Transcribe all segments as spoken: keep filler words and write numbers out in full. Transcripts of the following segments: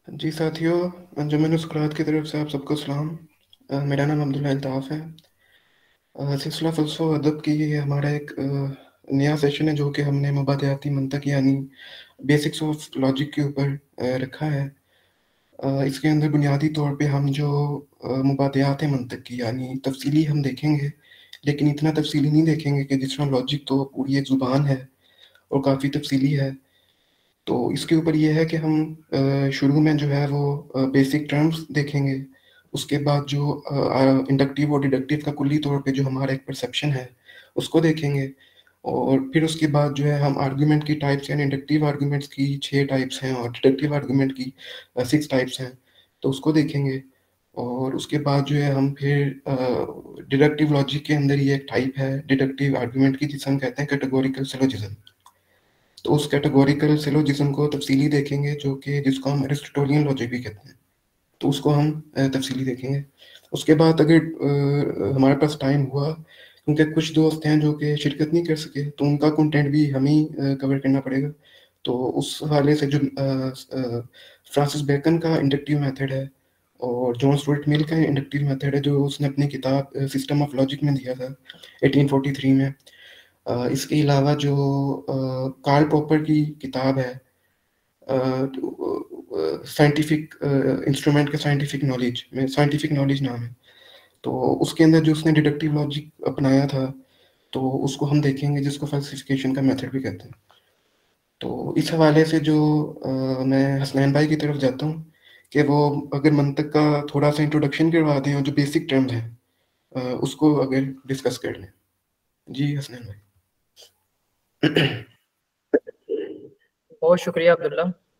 जी साथियों, अंजुमन स्क्रात की तरफ से आप सबको सलाम। अ, मेरा नाम अब्दुल्ला अल्ताफ़ है। अ, सिलसिला फ़लसफ़ा व अदब की ये हमारा एक अ, नया सेशन है जो कि हमने मुबादियाती मंतक यानी बेसिक्स ऑफ लॉजिक के ऊपर अ, रखा है। अ, इसके अंदर बुनियादी तौर पे हम जो अ, मुबादियात मंतक की यानी तफ़सीली हम देखेंगे, लेकिन इतना तफ़सीली नहीं देखेंगे कि जिस तरह लॉजिक तो पूरी एक ज़ुबान है और काफ़ी तफ़सीली है। तो इसके ऊपर ये है कि हम अ, शुरू में जो है वो अ, बेसिक टर्म्स देखेंगे। उसके बाद जो अ, इंडक्टिव और डिडक्टिव का कुल्ली तौर पे जो हमारा एक परसेप्शन है, उसको देखेंगे। और फिर उसके बाद जो है हम आर्गुमेंट की टाइप्स यानी इंडक्टिव आर्गुमेंट्स की छह टाइप्स हैं और डिडक्टिव आर्गुमेंट की अ, छह टाइप्स हैं, तो उसको देखेंगे। और उसके बाद जो है हम फिर अ, डिडक्टिव लॉजिक के अंदर ये एक टाइप है डिडक्टिव आर्गुमेंट की, जिसे हम कहते हैं कैटेगोरिकल सिलोजिज्म। तो उस कैटेगोरिकल सिलोजिज्म को तफसीली देखेंगे, जो कि जिसको हम एरिस्टोटेलियन लॉजिक भी कहते हैं। तो उसको हम अ, तफसीली देखेंगे। उसके बाद अगर अ, हमारे पास टाइम हुआ, क्योंकि कुछ दोस्त हैं जो कि शिरकत नहीं कर सके, तो उनका कंटेंट भी हमें ही अ, कवर करना पड़ेगा। तो उस हवाले से जो अ, अ, फ्रांसिस बेकन का इंडक्टिव मेथड है और जॉन स्टुअर्ट मिल का इंडक्टिव मेथड है, जो उसने अपनी किताब सिस्टम ऑफ लॉजिक में दिया था एटीन फोर्टी थ्री में। अ, इसके अलावा जो अ, कार्ल पॉपर की किताब है साइंटिफिक इंस्ट्रूमेंट के साइंटिफिक नॉलेज में, साइंटिफिक नॉलेज नाम है, तो उसके अंदर जो उसने डिडक्टिव लॉजिक अपनाया था, तो उसको हम देखेंगे, जिसको फल्सिफिकेशन का मेथड भी कहते हैं। तो इस हवाले से जो अ, मैं हसनैन भाई की तरफ जाता हूँ कि वो अगर मंतक का थोड़ा सा इंट्रोडक्शन करवा दें और जो बेसिक टर्म्स हैं अ, उसको अगर डिस्कस कर लें। जी हसनैन भाई। बहुत शुक्रिया अब्दुल्ला।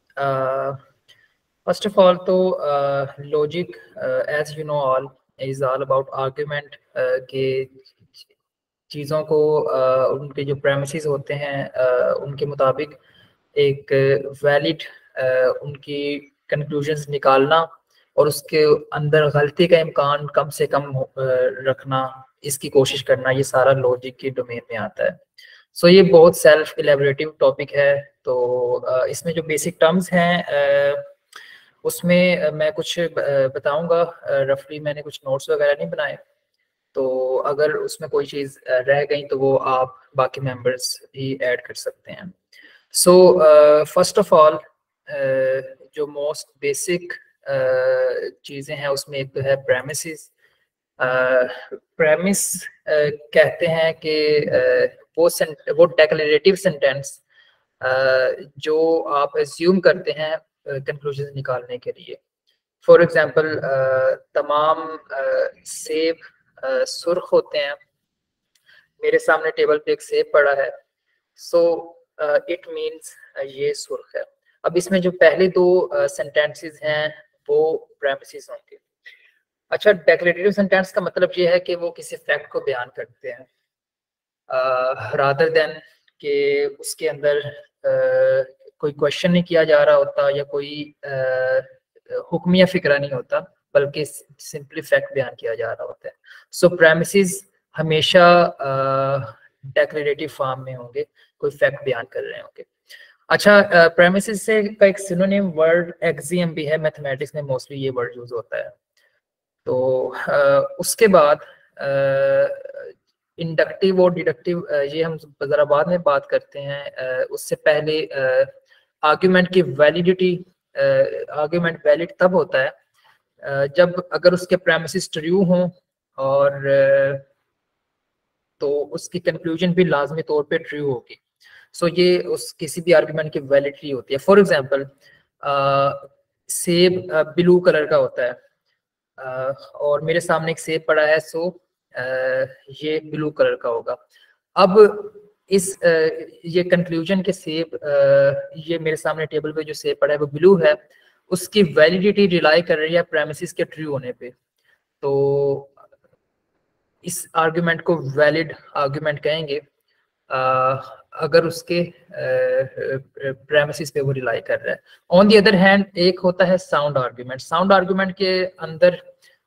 फर्स्ट ऑफ ऑल तो logic as you know all is all about argument के चीज़ों को uh, उनके जो प्रेमिसेस होते हैं uh, उनके मुताबिक एक वैलिड uh, उनकी कंक्लूजन्स निकालना और उसके अंदर गलती का इम्कान कम से कम uh, रखना, इसकी कोशिश करना, ये सारा लॉजिक के डोमेन में आता है। सो so, ये बहुत सेल्फ इलेबोरेटिव टॉपिक है। तो uh, इसमें जो बेसिक टर्म्स हैं uh, उसमें uh, मैं कुछ uh, बताऊंगा। रफली मैंने कुछ नोट्स वगैरह नहीं बनाए, तो अगर उसमें कोई चीज़ रह गई तो वो आप बाकी मेंबर्स ही ऐड कर सकते हैं। सो फर्स्ट ऑफ ऑल जो मोस्ट बेसिक चीज़ें हैं उसमें एक तो है प्रेमिसेस। प्रेमिस कहते हैं कि uh, वो सेंट वो डेक्लेरेटिव सेंटेंस जो आप एज्यूम करते हैं कंक्लूजन uh, निकालने के लिए। फॉर एग्जांपल तमाम uh, सेब uh, सुर्ख होते हैं। मेरे सामने टेबल पे एक सेब पड़ा है, सो इट मींस ये सुर्ख है। अब इसमें जो पहले दो सेंटेंसेस uh, हैं वो प्रेमिसेस होंगे। अच्छा, डेक्लेरेटिव सेंटेंस का मतलब ये है कि वो किसी फैक्ट को बयान करते हैं रादर देन कि उसके अंदर uh, कोई क्वेश्चन नहीं किया जा रहा होता या कोई uh, हुक्म या फिक्रा नहीं होता, बल्कि सिंपली फैक्ट बयान किया जा रहा होता है। सो so, प्रेमिसेस हमेशा डेक्लेरेटिव uh, फॉर्म में होंगे, कोई फैक्ट बयान कर रहे होंगे। अच्छा, प्रेमिसेस uh, से का एक सिनोनिम वर्ड एक्सियम भी है, मैथमेटिक्स में मोस्टली ये वर्ड यूज होता है। तो uh, उसके बाद इंडक्टिव और डिडक्टिव ये हम जरा बाद में बात करते हैं। uh, उससे पहले आर्ग्यूमेंट uh, की वैलिडिटी, आर्ग्यूमेंट वैलिड तब होता है uh, जब अगर उसके प्रेमिसेस ट्रू हों और uh, तो उसकी कंक्लूजन भी लाजमी तौर पे ट्रू होगी। सो so, ये उस किसी भी आर्ग्यूमेंट की वैलिडिटी होती है। फॉर एग्जांपल सेब ब्लू कलर का होता है uh, और मेरे सामने एक सेब पड़ा है, सो uh, ये ब्लू कलर का होगा। अब इस uh, ये कंक्लूजन के सेब uh, ये मेरे सामने टेबल पे जो सेब पड़ा है वो ब्लू है, उसकी वैलिडिटी रिलाई कर रही है प्रेमिसेस के ट्रू होने पे। तो इस आर्गुमेंट को वैलिड आर्गुमेंट कहेंगे uh, अगर उसके प्रेमिसेस पे वो रिलाई कर रहा है। ऑन दी अदर हैंड एक होता है साउंड आर्गुमेंट। साउंड आर्गुमेंट के अंदर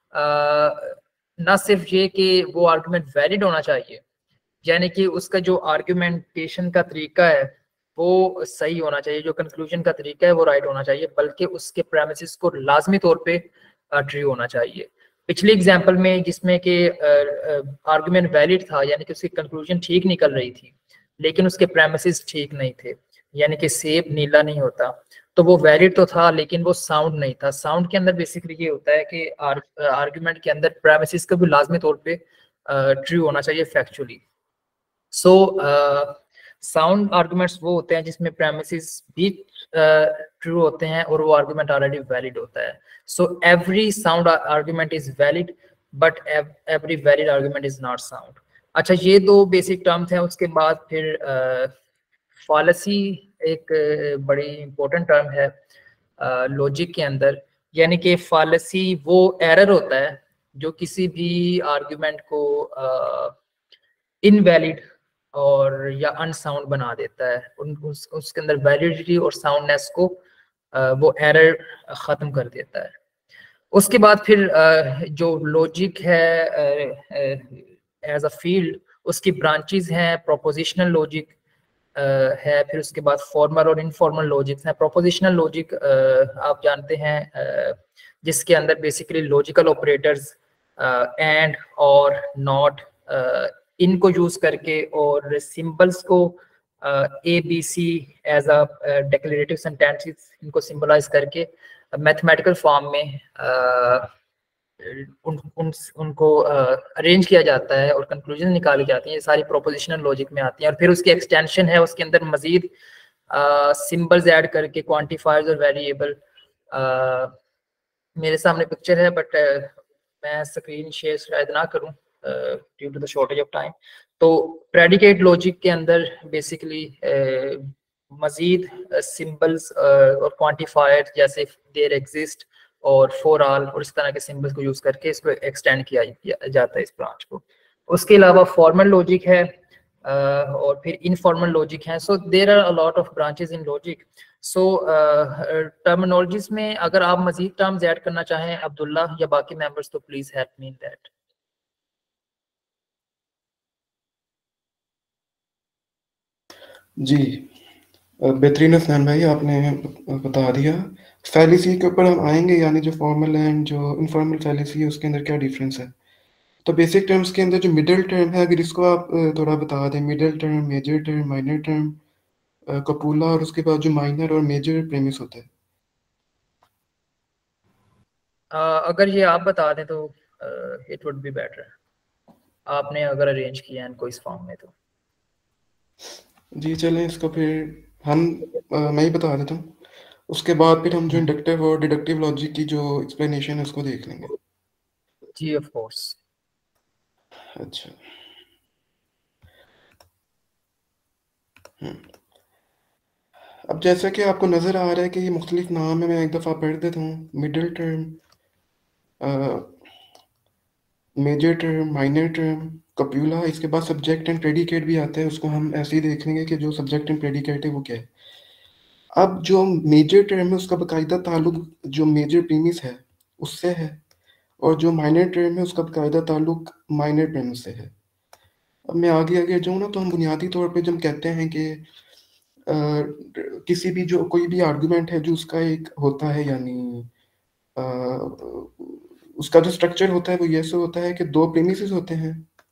ना सिर्फ ये कि वो आर्गुमेंट वैलिड होना चाहिए, यानी कि उसका जो आर्गुमेंटेशन का तरीका है वो सही होना चाहिए, जो कंक्लूजन का तरीका है वो राइट होना चाहिए, बल्कि उसके प्रेमिसेस को लाजमी तौर पे ट्रू होना चाहिए। पिछली एग्जांपल में जिसमें कि आर्गुमेंट वैलिड था, यानी कि उसकी कंक्लूजन ठीक निकल रही थी, लेकिन उसके प्रेमिसेस ठीक नहीं थे, यानी कि सेब नीला नहीं होता, तो वो वैलिड तो था लेकिन वो साउंड नहीं था। साउंड के अंदर बेसिकली ये होता है कि आर्गुमेंट के अंदर प्रेमिसेस का भी लाजमी तौर पे ट्रू होना चाहिए फैक्चुअली। सो साउंड आर्गुमेंट्स वो होते हैं जिसमें प्रेमिसेस भी ट्रू होते हैं और वो आर्गुमेंट ऑलरेडी वैलिड होता है। So every sound argument is valid but every valid argument is not sound. अच्छा, ये दो बेसिक टर्म्स हैं। उसके बाद फिर फॉलेसी एक uh, बड़ी इंपॉर्टेंट टर्म है लॉजिक uh, के अंदर, यानी कि फॉलेसी वो एरर होता है जो किसी भी आर्गुमेंट को इनवैलिड uh, और या अनसाउंड बना देता है। उन उस, उसके अंदर वैलिडिटी और साउंडनेस को uh, वो एरर ख़त्म कर देता है। उसके बाद फिर uh, जो लॉजिक है एज अ फील्ड, उसकी ब्रांचेस हैं। प्रोपोजिशनल लॉजिक है, फिर उसके बाद फॉर्मल और इनफॉर्मल लॉजिक्स हैं। प्रोपोजिशनल लॉजिक आप जानते हैं uh, जिसके अंदर बेसिकली लॉजिकल ऑपरेटर्स एंड और नॉट इनको यूज करके और सिंबल्स को A B C as a declarative sentences इनको सिंबलाइज करके मैथमेटिकल फॉर्म में uh, उन, उन उनको अरेंज uh, किया जाता है और कंक्लूजन निकाली जाती हैं। ये सारी प्रोपोजिशनल लॉजिक में आती हैं। और फिर उसकी एक्सटेंशन है, उसके अंदर मजीद सिंबल्स uh, ऐड करके क्वांटिफायर्स और वेरिएबल। uh, मेरे सामने पिक्चर है बट uh, मैं स्क्रीन शेयर शायद ना करूं due to the shortage of time. तो प्रेडिकेट लॉजिक के अंदर बेसिकली uh, मजीद सिंबल्स uh, और क्वांटिफायर जैसे देयर एग्जिस्ट और फॉर ऑल और इस तरह के सिंबल्स को यूज करके इसको एक्सटेंड किया जाता है इस ब्रांच को। उसके अलावा फॉर्मल लॉजिक है uh, और फिर इनफॉर्मल लॉजिक है। So there are a lot of branches in logic. So terminologies में अगर आप मजीद टर्म्स ऐड करना चाहें अब्दुल्ला या बाकी मेंबर्स, तो please help me in that. जी, बेहतरीन हसनैन भाई, आपने बता दिया। फैलिसी के ऊपर हम आएंगे, यानी जो फॉर्मल एंड जो इनफॉर्मल फैलिसी है उसके अंदर क्या डिफरेंस है। तो बेसिक टर्म्स के अंदर जो मिडिल टर्म है, अगर इसको आप थोड़ा बता दें। Middle term, major term, minor term, copula, और उसके बाद जो माइनर और मेजर प्रेमिस होता है। uh, अगर ये आप बता दें तो इट वुड बी बेटर, आपने अगर अरेंज किया है इनको इस फॉर्म में तो। जी चलें, इसको फिर हम आ, मैं ही बता देता हूँ। उसके बाद फिर हम जो इंडक्टिव और डिडक्टिव लॉजिक की जो एक्सप्लेनेशन है उसको देख लेंगे। जी ऑफ कोर्स। अच्छा, हम्म अब जैसा कि आपको नज़र आ रहा है कि ये मुख्तलिफ नाम है, मैं एक दफ़ा पढ़ देता हूँ। Middle term, major term, minor term, copula. इसके बाद सब्जेक्ट एंड प्रेडिकेट भी आता है, उसको हम ऐसे ही देख लेंगे कि जो सब्जेक्ट एंड प्रेडिकेट है वो क्या है। अब जो मेजर टर्म है उसका बाकायदा ताल्लुक जो मेजर प्रीमिस है उससे है, और जो माइनर टर्म है उसका बाकायदा ताल्लुक माइनर प्रीमिस से है। अब मैं आगे आगे जाऊँ ना, तो हम बुनियादी तौर पे जब कहते हैं कि अ, किसी भी जो कोई भी आर्गुमेंट है जो उसका एक होता है, यानी अ, उसका जो स्ट्रक्चर होता है वो ये ऐसे होता है कि दो प्रीमिसेस होते हैं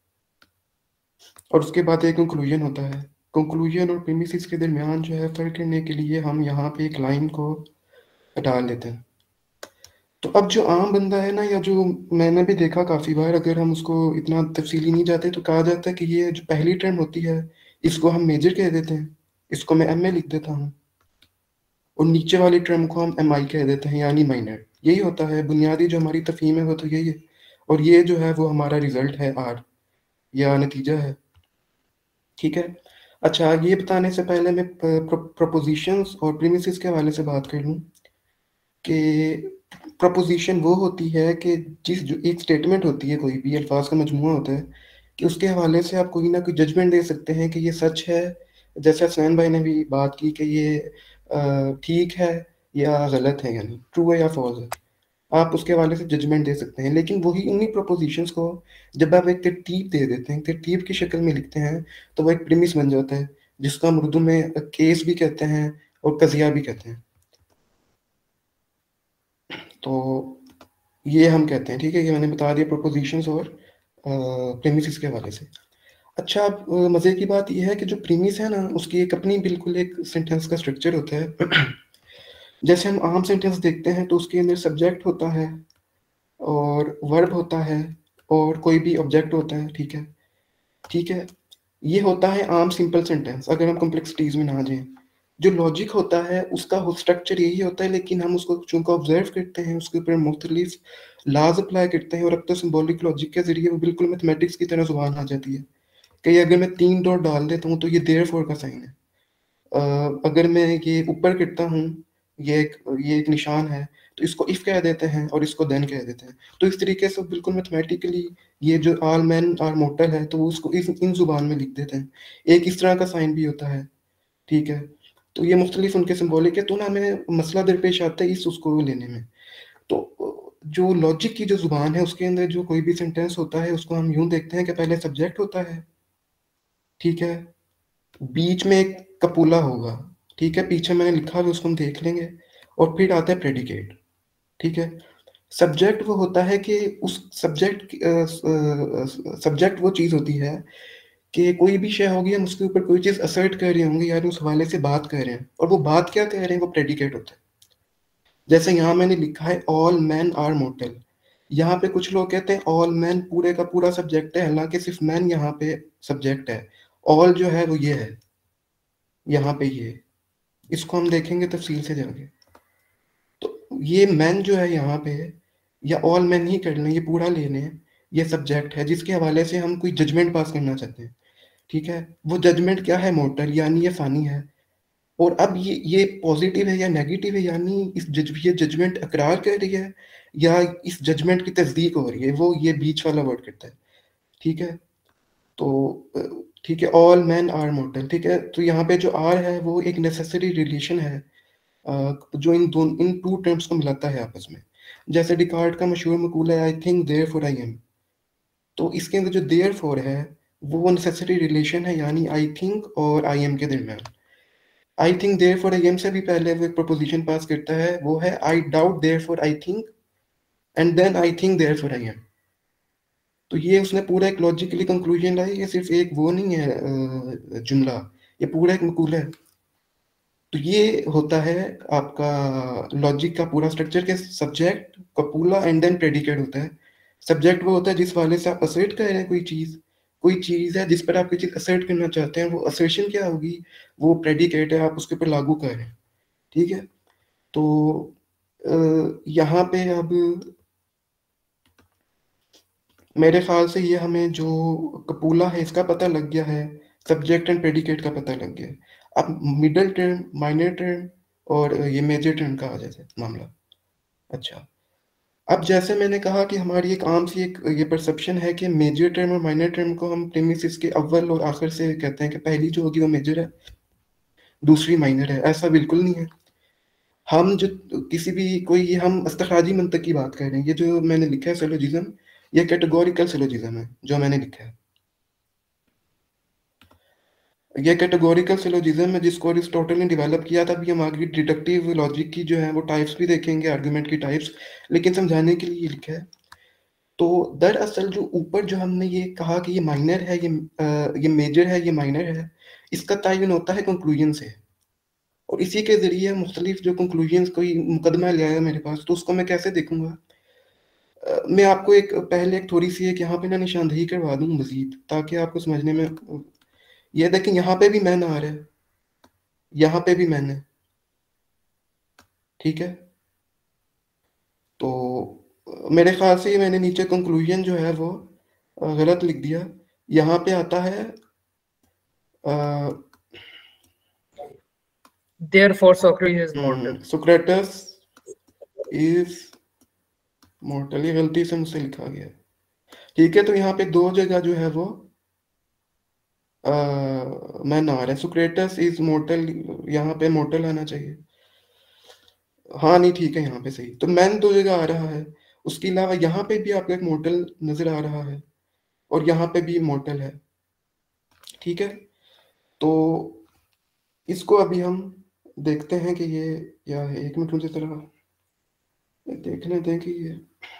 और उसके बाद एक कंक्लूजन होता है। कंक्लूजन और प्रीमिसेस के दरमियान जो है फर्क करने के लिए हम यहाँ पे एक लाइन को डाल देते हैं। तो अब जो आम बंदा है ना, या जो मैंने भी देखा काफी बार, अगर हम उसको इतना तफसीली नहीं जाते तो कहा जाता है कि ये जो पहली टर्म होती है इसको हम मेजर कह देते हैं, इसको मैं एम ए लिख देता हूँ, और नीचे वाली टर्म को हम एम आई कह देते हैं, यानी माइनर। यही होता है बुनियादी जो हमारी तफहीम है, वो तो यही है। और ये जो है वो हमारा रिजल्ट है, आर या नतीजा है। ठीक है। अच्छा, ये बताने से पहले मैं प्रोपोजिशंस और प्रीमिसेस के हवाले से बात कर लूँ कि प्रपोजिशन वो होती है कि जिस जो एक स्टेटमेंट होती है, कोई भी अल्फाज का मजमूआ होता है, कि उसके हवाले से आप कोई ना कोई जजमेंट दे सकते हैं कि ये सच है। जैसे हसनैन भाई ने भी बात की कि ये ठीक है या गलत है, यानी ट्रू है या फॉल्स है, आप उसके हवाले से जजमेंट दे सकते हैं। लेकिन वही उन्हीं प्रपोजिशंस को जब आप एक तरतीब दे देते हैं, तरतीब की शक्ल में लिखते हैं, तो वो एक प्रीमिस बन जाता है। जिसको हम उर्दू में केस भी कहते हैं और कजिया भी कहते हैं। तो ये हम कहते हैं, ठीक है, ये मैंने बता दिया प्रोपोजिशंस और प्रीमिसेस के हवाले से। अच्छा, अब मज़े की बात यह है कि जो प्रीमिस है ना, उसकी एक अपनी बिल्कुल एक सेंटेंस का स्ट्रक्चर होता है। जैसे हम आम सेंटेंस देखते हैं तो उसके अंदर सब्जेक्ट होता है और वर्ब होता है और कोई भी ऑब्जेक्ट होता है, ठीक है, ठीक है। ये होता है आम सिंपल सेंटेंस, अगर हम कॉम्प्लेक्सिटीज में ना जाएं। जो लॉजिक होता है उसका स्ट्रक्चर यही होता है, लेकिन हम उसको चूंकि ऑब्जर्व करते हैं, उसके ऊपर मुख्तलिफ लाज अप्लाई करते हैं, और अब तो सिंबॉलिक लॉजिक के जरिए वो बिल्कुल मैथमेटिक्स की तरह जुबान आ जाती है कि अगर मैं तीन डॉट डाल देता हूँ तो ये देयर फोर का साइन है। अ, अगर मैं ये ऊपर करता हूँ, ये एक ये एक निशान है, तो इसको इफ कह देते हैं और इसको देन कह देते हैं। तो इस तरीके से बिल्कुल मैथमेटिकली ये जो ऑल मैन आर मोर्टल है, तो वो उसको इस इन जुबान में लिख देते हैं। एक इस तरह का साइन भी होता है, ठीक है। तो ये मुख्तलिफ उनके सिंबॉलिक है, तो ना हमें मसला दरपेश आता है इस उसको लेने में। तो जो लॉजिक की जो जुबान है उसके अंदर जो कोई भी सेंटेंस होता है उसको हम यूं देखते हैं कि पहले सब्जेक्ट होता है, ठीक है, बीच में एक कपूला होगा, ठीक है, पीछे मैंने लिखा हुआ उसको हम देख लेंगे, और फिर आता है प्रेडिकेट, ठीक है। सब्जेक्ट वो होता है कि उस सब्जेक्ट सब्जेक्ट वो चीज़ होती है कि कोई भी शय होगी, हम उसके ऊपर कोई चीज़ असर्ट कर रहे होंगे, यानी उस हवाले से बात कर रहे हैं, और वो बात क्या कह रहे हैं वो प्रेडिकेट होता है। जैसे यहाँ मैंने लिखा है ऑल मैन आर मोर्टल, यहाँ पे कुछ लोग कहते हैं ऑल मैन पूरे का पूरा सब्जेक्ट है, हालांकि सिर्फ मैन यहाँ पे सब्जेक्ट है। ऑल जो है वो ये है, यहाँ पे ये, इसको हम देखेंगे तफसील से जाके। तो ये मैन जो है यहाँ पे, या ऑल मैन ही कर लें, ये पूरा ले लें, ये सब्जेक्ट है जिसके हवाले से हम कोई जजमेंट पास करना चाहते हैं, ठीक है। वो जजमेंट क्या है, मोर्टल, यानी ये फानी है। और अब ये ये पॉजिटिव है या नेगेटिव है, यानी इस जज ये जजमेंट अकरार कर रही है या इस जजमेंट की तस्दीक हो रही है, वो ये बीच वाला वर्ड करता है, ठीक है। तो अ, ठीक है, ऑल मैन आर मोर्टल, ठीक है। तो यहाँ पे जो आर है वो एक नेसेसरी रिलेशन है, अ, जो इन दोनों इन टू टर्म्स को मिलाता है आपस में। जैसे डिकार्ड का मशहूर मकूल है, I think therefore I am, तो इसके अंदर जो देयर फॉर है वो नेसेसरी रिलेशन है, यानी आई थिंक और आई एम के दरमियान। I think therefore I am से भी पहले वो एक प्रोपोजिशन पास करता है, वो है I doubt therefore I think, and then I think therefore I am. तो ये उसने पूरा एक लॉजिकली कंक्लूजन लाई, ये सिर्फ एक वो नहीं है अ, जुमला, ये पूरा एक मकूल है। तो ये होता है आपका लॉजिक का पूरा स्ट्रक्चर के subject, copula and then predicate होता है। सब्जेक्ट वो होता है जिस वाले से आप असर्ट कर रहे हैं कोई चीज, कोई चीज है जिस पर आप कोई चीज असर्ट करना चाहते हैं, वो असर्शन क्या होगी, वो प्रेडिकेट है, आप उसके ऊपर लागू कर रहे हैं, ठीक है। तो अ, यहाँ पे अब मेरे ख्याल से ये हमें जो कपूला है इसका पता लग गया है, सब्जेक्ट एंड प्रेडिकेट का पता लग गया है। अब मिडल टर्म, माइनर टर्म और ये मेजर टर्म का आ जाता है मामला। अच्छा, अब जैसे मैंने कहा कि हमारी एक आम सी एक ये परसेप्शन है कि मेजर टर्म और माइनर टर्म को हम प्रीमिसेस के अव्वल और आखिर से कहते हैं कि पहली जो होगी वो मेजर है, दूसरी माइनर है। ऐसा बिल्कुल नहीं है। हम जो किसी भी कोई हम इस्तिखराजी मंतक की बात कर रहे हैं, ये जो मैंने लिखा है सिलोजिज्म, ये कैटेगोरिकल सिलोजिज्म है जो मैंने लिखा है। ये कैटेगोरिकल सिलोजिज्म है जिसको अरिस्टोटल ने डेवलप किया था। अभी हम आगे डिडक्टिव लॉजिक की जो है वो टाइप्स भी देखेंगे, आर्गुमेंट की टाइप्स, लेकिन समझाने के लिए ये लिखा है। तो दरअसल जो ऊपर जो हमने ये कहा कि ये माइनर है, ये आ, ये मेजर है, ये माइनर है, इसका तयन होता है कंक्लूजन से, और इसी के जरिए मुख्तलिफ जो कंक्लूजन, कोई मुकदमा ले आया मेरे पास तो उसको मैं कैसे देखूंगा। अ, मैं आपको एक पहले एक थोड़ी सी एक यहाँ पे ना निशानदेही करवा दूं मजीद, ताकि आपको समझने में, ये देखें यहाँ पे भी मैन आ रहा है, यहाँ पे भी मैन है, ठीक है। तो अ, मेरे ख्याल से ये मैंने नीचे कंक्लूजन जो है वो अ, गलत लिख दिया। यहाँ पे आता है Therefore, Socrates is mortal. Socrates is mortal, ये गलती से मुझसे लिखा गया है, ठीक है। तो यहाँ पे दो जगह जो है वो मैन आ रहा है, सोक्रेटस इज मोर्टल, यहाँ पे मोर्टल आना चाहिए। हाँ नहीं, ठीक है, यहाँ पे सही। तो मैन दो जगह आ रहा है, उसके अलावा यहाँ पे भी आपको एक मोर्टल नजर आ रहा है, और यहाँ पे भी मोर्टल है, ठीक है। तो इसको अभी हम देखते हैं कि ये क्या है। एक मिनट मुझे जरा देखने दें कि ये,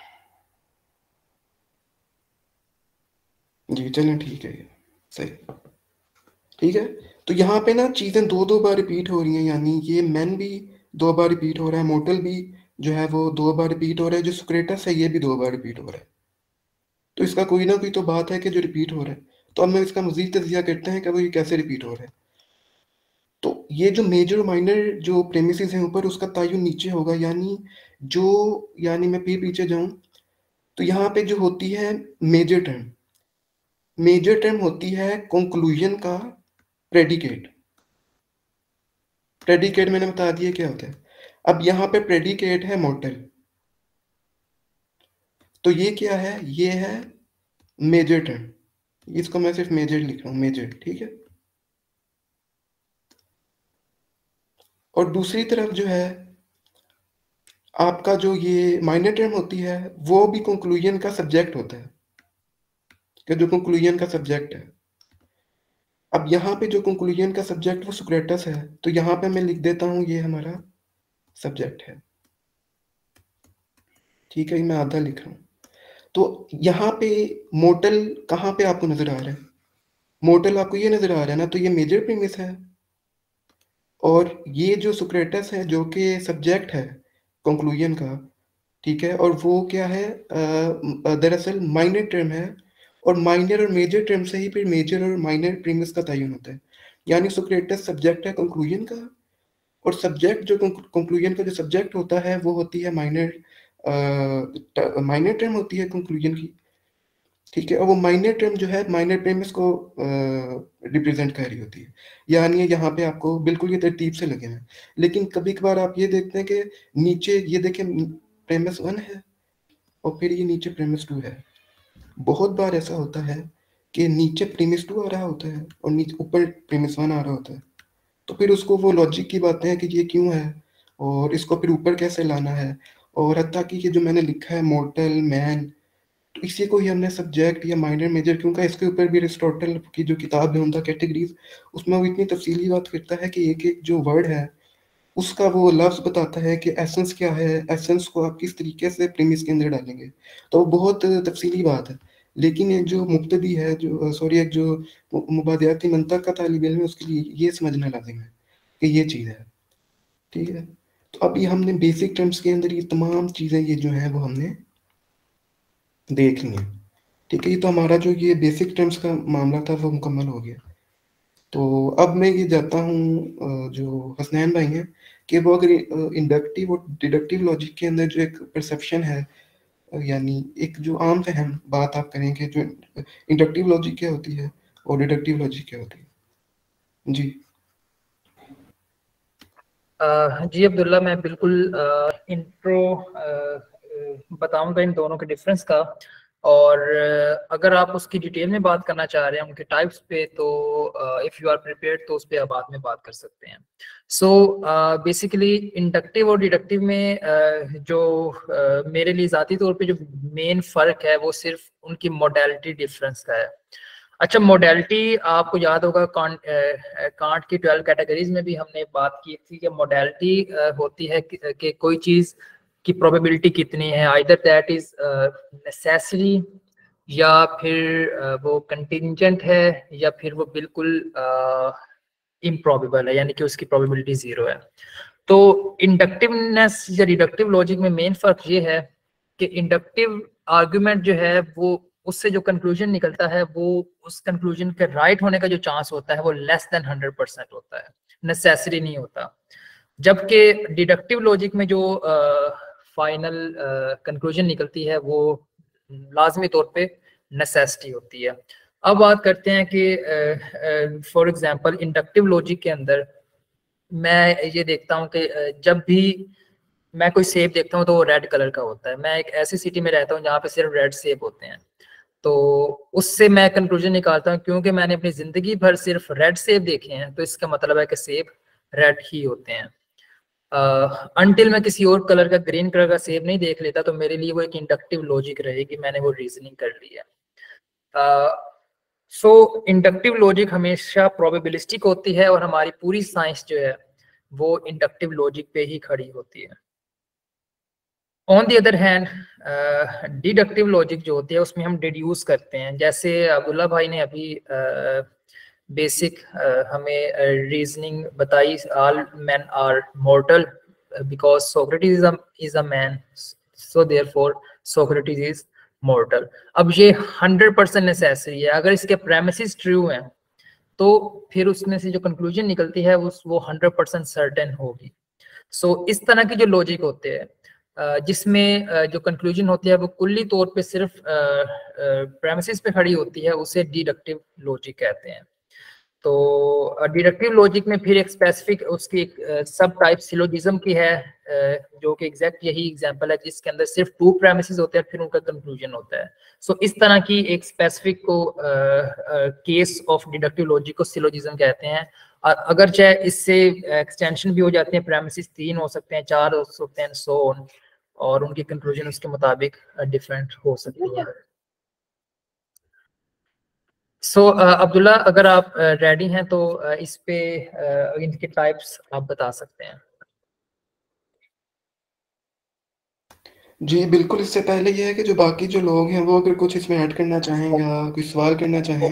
जी चलें ठीक है, ये सही ठीक है। तो यहाँ पे ना चीजें दो दो बार रिपीट हो रही हैं, यानी ये मैन भी दो बार रिपीट हो रहा है, मोटल भी जो है वो दो बार रिपीट हो रहा है, जो सुक्रेटस है ये भी दो बार रिपीट हो रहा है। तो इसका कोई ना कोई तो बात है कि जो रिपीट हो रहा है। तो अब हम इसका मजीद तजिया करते हैं कि वो ये कैसे रिपीट हो रहा है। तो ये जो मेजर और माइनर जो प्रेमिसेस हैं ऊपर, उसका तायुन नीचे होगा, यानी जो, यानी मैं फिर पीछे जाऊं तो यहाँ पे जो होती है मेजर टर्म, मेजर टर्म होती है कंक्लूजन का प्रेडिकेट। प्रेडिकेट मैंने बता दिया क्या होता है। अब यहाँ पे प्रेडिकेट है मोर्टल, तो ये क्या है, ये है मेजर टर्म। इसको मैं सिर्फ मेजर लिख रहा हूँ, मेजर, ठीक है। और दूसरी तरफ जो है आपका जो ये माइनर टर्म होती है, वो भी कंक्लूजन का सब्जेक्ट होता है, कि जो कंक्लूजन का सब्जेक्ट है। अब यहाँ पे जो कंक्लूजन का सब्जेक्ट वो सुक्रेटस है, तो यहाँ पे मैं लिख देता हूँ ये हमारा सब्जेक्ट है, ठीक है। मैं आधा लिख रहा हूँ। तो यहाँ पे मोटल कहाँ पे आपको नजर आ रहा है, मोटल आपको ये नजर आ रहा है ना, तो ये मेजर प्रीमिस है। और ये जो सुक्रेटस है जो कि सब्जेक्ट है कंक्लूजन का, ठीक है, और वो क्या है, दरअसल माइनर टर्म है। और माइनर और मेजर टर्म से ही फिर मेजर और माइनर प्रीमिस का तयन होता है। यानी सुक्रेटस सब्जेक्ट है कंक्लूजन का, और सब्जेक्ट जो कंक्लूजन का जो सब्जेक्ट होता है वो होती है माइनर, माइनर टर्म होती है कंक्लूजन की, ठीक है। और वो माइनर टर्म जो है माइनर प्रेमिस को रिप्रेजेंट कर रही होती है। यानी यहाँ पे आपको बिल्कुल ये तरतीब से लगे हैं। लेकिन कभी कभार आप ये देखते हैं कि नीचे ये देखें प्रेमिस वन है और फिर ये नीचे प्रेमिस टू है। बहुत बार ऐसा होता है कि नीचे प्रीमिस टू आ रहा होता है और नीचे ऊपर प्रीमिस वन आ रहा होता है। तो फिर उसको वो लॉजिक की बातें हैं कि ये क्यों है और इसको फिर ऊपर कैसे लाना है। और हत्ता कि ये जो मैंने लिखा है मॉर्टल मैन, तो इसी को ही हमने सब्जेक्ट या माइनर मेजर क्यों कहा। इसके ऊपर भी अरिस्टोटल की जो किताब है उनका कैटेगरीज, उसमें वो इतनी तफसीली बात करता है कि एक एक जो वर्ड है उसका वो लफ्ज बताता है कि एसेंस क्या है, एसेंस को आप किस तरीके से प्रीमिस के अंदर डालेंगे। तो वो बहुत तफसीली बात है। लेकिन एक जो मुब्तदी है, जो सॉरी एक जो मुबादियाती मंतक का तालिब इल्म है, उसके लिए ये समझना लाजिम है कि ये चीज़ है, ठीक है। तो अभी हमने बेसिक टर्म्स के अंदर ये तमाम चीज़ें ये जो है वो हमने देख ली हैं, ठीक है। ये तो हमारा जो ये बेसिक टर्म्स का मामला था वो मुकम्मल हो गया। तो अब मैं ये जाता हूँ जो हसनैन भाई हैं कि वो अगर इंडक्टिव और डिडक्टिव लॉजिक के अंदर जो एक परसेप्शन है, यानी एक जो आम फहम बात आप करें कि जो इंडक्टिव लॉजिक क्या होती है और डिडक्टिव लॉजिक क्या होती है। जी uh, जी अब्दुल्ला, मैं बिल्कुल इंट्रो बताऊंगा इन दोनों के डिफरेंस का। और uh, अगर आप उसकी डिटेल में बात करना चाह रहे हैं उनके टाइप्स पे, तो इफ़ यू आर प्रिपेयर्ड तो उस पर आप बाद में बात कर सकते हैं। सो बेसिकली इंडक्टिव और डिडक्टिव में uh, जो uh, मेरे लिए ज़ाती तौर पे जो मेन फ़र्क है वो सिर्फ उनकी मोडेलिटी डिफरेंस का है। अच्छा, मोडेलिटी आपको याद होगा कांट कांट की ट्वेल्व कैटेगरीज में भी हमने बात की थी कि मोडेलिटी होती है कि, कि कोई चीज की प्रोबेबिलिटी कितनी है, आइदर दैट इज नेसेसरी या फिर uh, वो कंटिंजेंट है या फिर वो बिल्कुल इम्प्रॉबेबल uh, है, यानी कि उसकी प्रोबेबिलिटी जीरो है। तो इंडक्टिवनेस या रिडक्टिव लॉजिक में मेन फर्क ये है कि इंडक्टिव आर्गुमेंट जो है वो उससे जो कंक्लूजन निकलता है वो उस कंक्लूजन के राइट होने का जो चांस होता है वो लेस देन हंड्रेड परसेंट होता है, नेसेसरी नहीं होता। जबकि डिडक्टिव लॉजिक में जो फाइनल कंक्लूजन निकलती है वो लाजमी तौर पे नेसेसिटी होती है। अब बात करते हैं कि फॉर एग्जांपल इंडक्टिव लॉजिक के अंदर मैं ये देखता हूँ कि जब भी मैं कोई सेब देखता हूँ तो वो रेड कलर का होता है। मैं एक ऐसी सिटी में रहता हूँ जहाँ पे सिर्फ रेड सेब होते हैं, तो उससे मैं कंक्लूजन निकालता हूँ क्योंकि मैंने अपनी जिंदगी भर सिर्फ रेड सेब देखे हैं तो इसका मतलब है कि सेब रेड ही होते हैं। अनटिल uh, मैं किसी और कलर का, ग्रीन कलर का सेब नहीं देख लेता, तो मेरे लिए वो एक इंडक्टिव लॉजिक रहेगी, मैंने वो रीजनिंग कर ली है। सो इंडक्टिव लॉजिक हमेशा प्रोबेबिलिस्टिक होती है और हमारी पूरी साइंस जो है वो इंडक्टिव लॉजिक पे ही खड़ी होती है। On the other hand deductive logic जो होती है उसमें हम डिड्यूस करते हैं, जैसे अब्दुल्ला भाई ने अभी बेसिक uh, uh, हमें रीजनिंग uh, बताई, all man are mortal because Socrates is a man so therefore Socrates is mortal. अब ये हंड्रेड परसेंट नेसेसरी है, अगर इसके प्रेमिसेस ट्रू हैं तो फिर उसमें से जो कंक्लूजन निकलती है वो वो हंड्रेड परसेंट सर्टेन होगी। सो so, इस तरह के जो लॉजिक होते हैं जिसमें जो कंक्लूजन होती है वो कुल्ली तौर पे सिर्फ प्रेमिसेस पे खड़ी होती है, उसे डिडक्टिव लॉजिक कहते हैं। तो डिडक्टिव लॉजिक में फिर एक स्पेसिफिक उसकी एक सब टाइप सिलोजिज्म की है, जो कि एग्जैक्ट यही एग्जांपल है जिसके अंदर सिर्फ टू प्रेमिसेस होते हैं फिर उनका कंक्लूजन होता है। सो so, इस तरह की एक स्पेसिफिक को केस ऑफ डिडक्टिव लॉजिक को सिलोजिज्म कहते हैं। अगर चाहे इससे एक्सटेंशन भी हो जाते हैं, प्रेमिसेस तीन हो सकते हैं, चार हो सकते हैं, सो ऑन, और उनकी कंक्लूजन उसके मुताबिक डिफरेंट हो सकती है। सो so, uh, अब्दुल्ला अगर आप रेडी uh, हैं तो uh, इस पे uh, इनके टाइप्स आप बता सकते हैं। जी बिल्कुल, इससे पहले ये है कि जो बाकी जो लोग हैं वो अगर कुछ इसमें ऐड करना चाहें या कोई सवाल करना चाहें।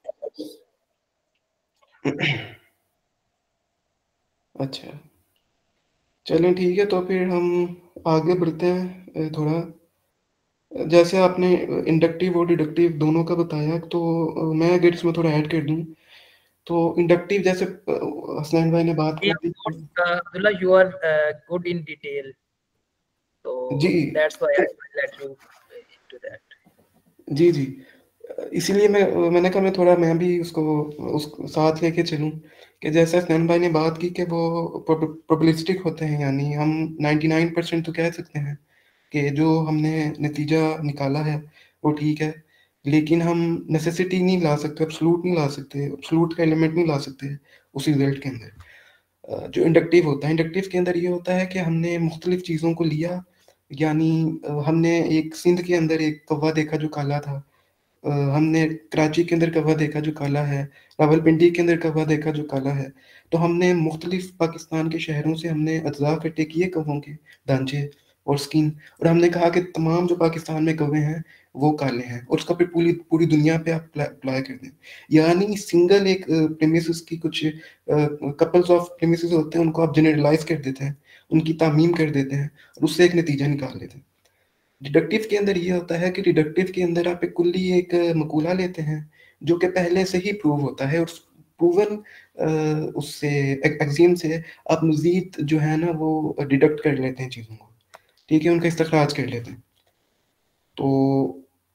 अच्छा चलें ठीक है, तो फिर हम आगे बढ़ते हैं थोड़ा। जैसे आपने इंडक्टिव और डिडक्टिव दोनों का बताया, तो मैं अगर इसमें थोड़ा ऐड कर दूं तो इंडक्टिव जैसे हसनैन भाई ने बात कर दी। Abdullah you are good in detail, तो जी that's why I let you into that. जी जी इसीलिए मैं मैंने कहा मैं थोड़ा मैं भी उसको उस साथ लेके चलूं कि जैसे हसनैन भाई ने बात की कि वो प्रोबेबिलिस्टिक होते हैं, यानी हम निन्यानवे परसेंट तो कह सकते हैं कि जो हमने नतीजा निकाला है वो ठीक है, लेकिन हम नेसेसिटी नहीं ला सकते, एब्सोल्यूट नहीं ला सकते, एब्सोल्यूट का एलिमेंट नहीं ला सकते उस रिजल्ट के अंदर। जो इंडक्टिव होता है, इंडक्टिव के अंदर ये होता है कि हमने मुख्तलिफ चीज़ों को लिया, यानी हमने एक सिंध के अंदर एक कौवा देखा जो काला था, हमने कराची के अंदर कौवा देखा जो काला है, रावलपिंडी के अंदर कौवा देखा जो काला है। तो हमने मुख्तलिफ पाकिस्तान के शहरों से हमने अज्जा इकट्ठे किए कौवों के ढांचे और स्किन, और हमने कहा कि तमाम जो पाकिस्तान में कौवे हैं वो काले हैं, और उसका फिर पूरी पूरी दुनिया पे आप अप्लाई कर दें। यानी सिंगल एक प्रेमिसेस की कुछ कपल्स ऑफ प्रेमिसेस होते हैं, उनको आप जनरलाइज कर देते हैं, उनकी तामीम कर देते हैं और उससे एक नतीजा निकाल लेते हैं। डिडक्टिव के अंदर ये होता है कि डिडक्टिव के अंदर आप एक कुल्ली एक मकूला लेते हैं जो कि पहले से ही प्रूव होता है, और प्रूवन उससे एक्सियम से आप मजीद जो है ना वो डिडक्ट कर लेते हैं चीज़ों को, ठीक है, उनका इस्तखराज कर लेते हैं। तो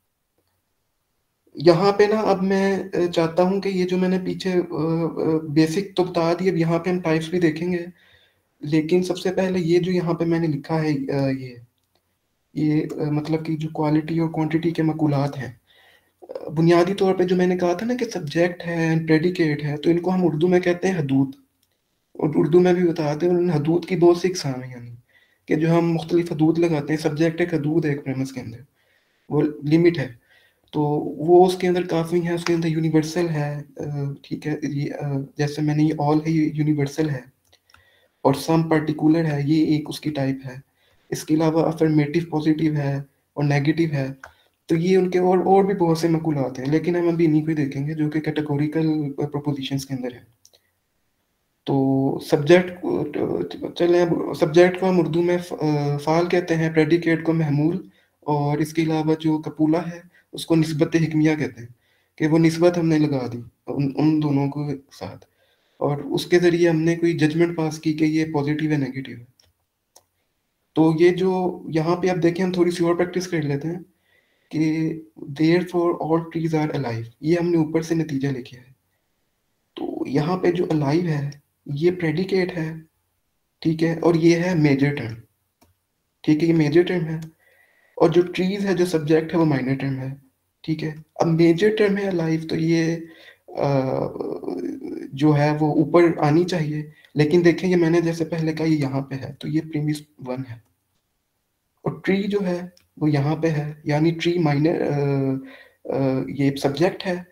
यहाँ पे ना अब मैं चाहता हूँ कि ये जो मैंने पीछे बेसिक तो बता दी, अब यहाँ पे हम टाइप्स भी देखेंगे, लेकिन सबसे पहले ये जो यहाँ पे मैंने लिखा है ये ये मतलब कि जो क्वालिटी और क्वांटिटी के मकूलात हैं, बुनियादी तौर पे जो मैंने कहा था ना कि सब्जेक्ट है, प्रेडिकेट है, तो इनको हम उर्दू में कहते हैं हदूद, और उर्दू में भी बताते हैं हदूद की बहुत सी इकसाम है, यानी कि जो हम मुख्तलिफ हदूद लगाते हैं, सब्जेक्ट एक हदूद है एक प्रेमिस के अंदर, वो लिमिट है, तो वो उसके अंदर काफ़ी है, उसके अंदर यूनिवर्सल है, ठीक है, ये जैसे मैंने ये ऑल है, ये यूनिवर्सल है, और सम पर्टिकुलर है, ये एक उसकी टाइप है। इसके अलावा अफर्मेटिव पॉजिटिव है और नेगेटिव है, तो ये उनके और और भी बहुत से मकूलात हैं, लेकिन हम अभी इन्हीं को देखेंगे जो कि कैटेगोरिकल प्रोपोजिशंस के अंदर है। तो सब्जेक्ट चले, अब सब्जेक्ट को हम उर्दू में फ़ाल कहते हैं, प्रेडिकेट को महमूल, और इसके अलावा जो कपूला है उसको निस्बत हिकमिया कहते हैं, कि वो निस्बत हमने लगा दी उन उन दोनों को साथ, और उसके ज़रिए हमने कोई जजमेंट पास की कि ये पॉजिटिव है नेगेटिव है। तो ये जो यहाँ पे आप देखें, हम थोड़ी सी और प्रैक्टिस कर लेते हैं कि therefore all trees are alive, ये हमने ऊपर से नतीजा लिखा है। तो यहाँ पे जो अलाइव है ये प्रेडिकेट है, ठीक है, और ये है मेजर टर्म, ठीक है, ये मेजर टर्म है, और जो ट्रीज है जो सब्जेक्ट है वो माइनर टर्म है, ठीक है। अब मेजर टर्म है अलाइव, तो ये आ, जो है वो ऊपर आनी चाहिए, लेकिन देखें ये मैंने जैसे पहले कहा ये यहाँ पे है, तो ये प्रीमिस वन है, और ट्री जो है वो यहाँ पे है, यानी ट्री माइनर ये सब्जेक्ट है,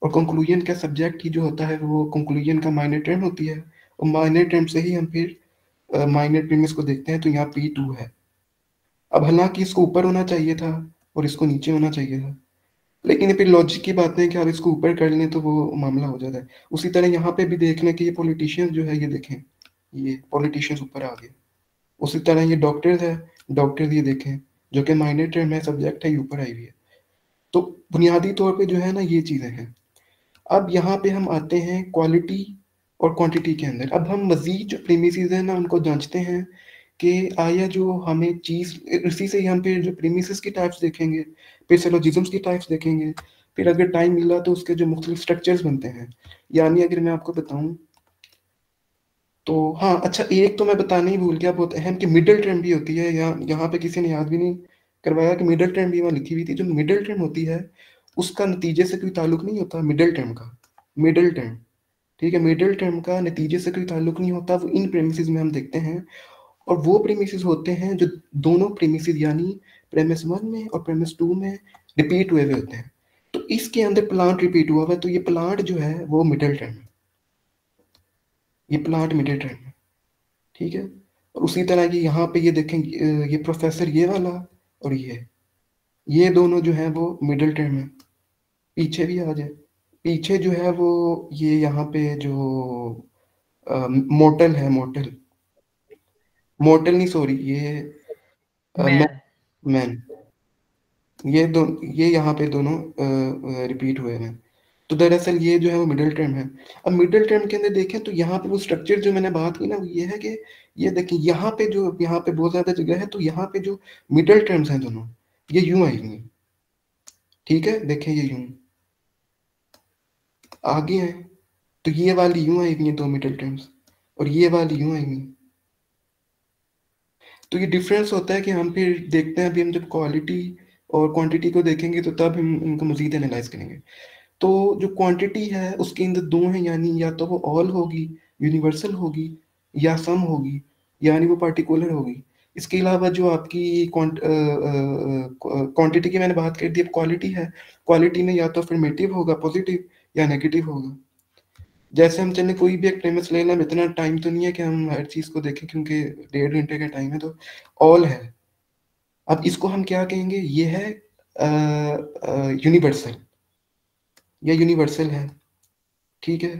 और कंक्लूजन का सब्जेक्ट ही जो होता है वो कंक्लूजन का माइनर टर्म होती है, और माइनर टर्म से ही हम फिर माइनर प्रीमिस को देखते हैं। तो यहाँ पी टू है। अब हालांकि इसको ऊपर होना चाहिए था और इसको नीचे होना चाहिए था, लेकिन फिर लॉजिक की बात है कि आप इसको ऊपर कर लें तो वो मामला हो जाता है। उसी तरह यहाँ पे भी देख लें कि ये पॉलिटिशियंस जो है, ये देखें, ये पॉलिटिशियंस ऊपर आ गए। उसी तरह ये डॉक्टर्स है, डॉक्टर्स ये देखें, जो कि माइनर टर्म है, सब्जेक्ट है, ये ऊपर आई हुई है। तो बुनियादी तौर पे जो है ना, ये चीज़ें हैं। अब यहाँ पे हम आते हैं क्वालिटी और क्वांटिटी के अंदर। अब हम मजीद जो प्रीमिसेस हैं ना, उनको जांचते हैं कि आया जो हमें चीज़, इसी से ही हम फिर जो प्रीमिसेस की टाइप्स देखेंगे, फिर सिलोजिज्म्स की टाइप्स देखेंगे, फिर अगर टाइम मिला तो उसके जो मुख्तलिफ स्ट्रक्चर्स बनते हैं। यानी अगर मैं आपको बताऊं तो हाँ, अच्छा एक तो मैं बताना ही भूल गया, बहुत अहम, कि मिडिल टर्म भी होती है। यहाँ यहाँ पे किसी ने याद भी नहीं करवाया कि मिडिल टर्म भी वहाँ लिखी हुई थी। जो मिडिल टर्म होती है उसका नतीजे से कोई ताल्लुक नहीं होता मिडिल टर्म का। मिडिल टर्म, ठीक है, मिडिल टर्म का नतीजे से कोई ताल्लुक नहीं होता। वो इन प्रेमिसेस में हम देखते हैं, और वो प्रेमिसेस होते हैं जो दोनों प्रेमिसेस यानी प्रेमिस वन में और प्रेमिस टू में रिपीट हुए हुए होते हैं। तो इसके अंदर प्लांट रिपीट हुआ हुआ है, तो ये प्लांट जो है वो मिडिल टर्म है। ये प्लांट मिडिल टर्म है, ठीक है। और उसी तरह की यहाँ पे ये देखेंगे, ये प्रोफेसर ये वाला और ये ये दोनों जो है वो मिडिल टर्म है। पीछे भी आ जाए, पीछे जो है वो ये यहाँ पे जो मोटल है, मोटल मोटल नहीं, सॉरी, ये मैन, मैन। मैन, ये दो, ये यहाँ पे दोनों रिपीट हुए हैं। तो दरअसल ये जो है वो मिडिल टर्म है। अब मिडिल टर्म के अंदर देखें तो यहाँ पे वो स्ट्रक्चर जो मैंने बात की ना, वो ये है कि ये देखिए यहाँ पे जो, यहाँ पे बहुत ज्यादा जगह है, तो यहाँ पे जो मिडिल टर्म्स हैं दोनों, ये यूं आई हुई हैं, ठीक है। देखें ये यूं आगे है, तो ये वाली यूं आई हुई है दो मिडिल टर्म्स, और ये वाली यूं आई हुई है। तो ये डिफरेंस होता है कि हम फिर देखते हैं, अभी हम जब क्वालिटी और क्वांटिटी को देखेंगे तो तब हम इनको मजीद एनालाइज करेंगे। तो जो क्वांटिटी है उसके अंदर दो हैं, यानी या तो वो ऑल होगी, यूनिवर्सल होगी, या सम होगी, यानी वो पार्टिकुलर होगी। इसके अलावा जो आपकी क्वांटिटी की मैंने बात कर दी, अब क्वालिटी है, क्वालिटी में या तो अफर्मेटिव होगा, पॉजिटिव, या नेगेटिव होगा। जैसे हम चले कोई भी एक प्रेमिस ले लें, इतना टाइम तो नहीं है कि हम हर चीज को देखें, क्योंकि डेढ़ घंटे का टाइम है। तो ऑल है, अब इसको हम क्या कहेंगे, ये है यूनिवर्सल, या यूनिवर्सल है, ठीक है।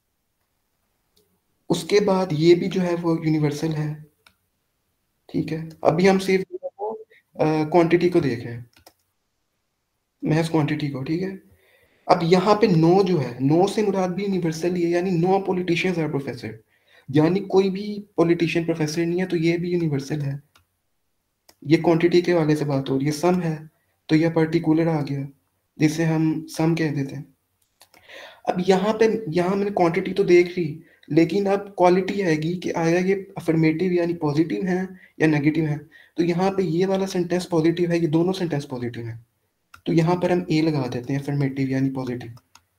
उसके बाद ये भी जो है वो यूनिवर्सल है, ठीक है। अभी हम सिर्फ क्वांटिटी को देख रहे हैं, महज क्वांटिटी को, ठीक है। अब यहाँ पे नो जो है, नो से मुराद भी यूनिवर्सल ही है, यानी नो पॉलिटिशियंस आर प्रोफेसर, यानी कोई भी पॉलिटिशियन प्रोफेसर नहीं है, तो ये भी यूनिवर्सल है। ये क्वांटिटी के वाले से बात हो रही है। सम है तो ये पर्टिकुलर आ गया, जिसे हम सम कह देते हैं। अब यहाँ पे, यहाँ मैंने क्वांटिटी तो देख ली, लेकिन अब क्वालिटी आएगी कि आया ये अफर्मेटिव यानी पॉजिटिव है या नेगेटिव है। तो यहाँ पे ये वाला सेंटेंस पॉजिटिव है, ये दोनों सेंटेंस पॉजिटिव है, तो यहाँ पर हम ए लगा देते हैं, अफर्मेटिव यानी पॉजिटिव।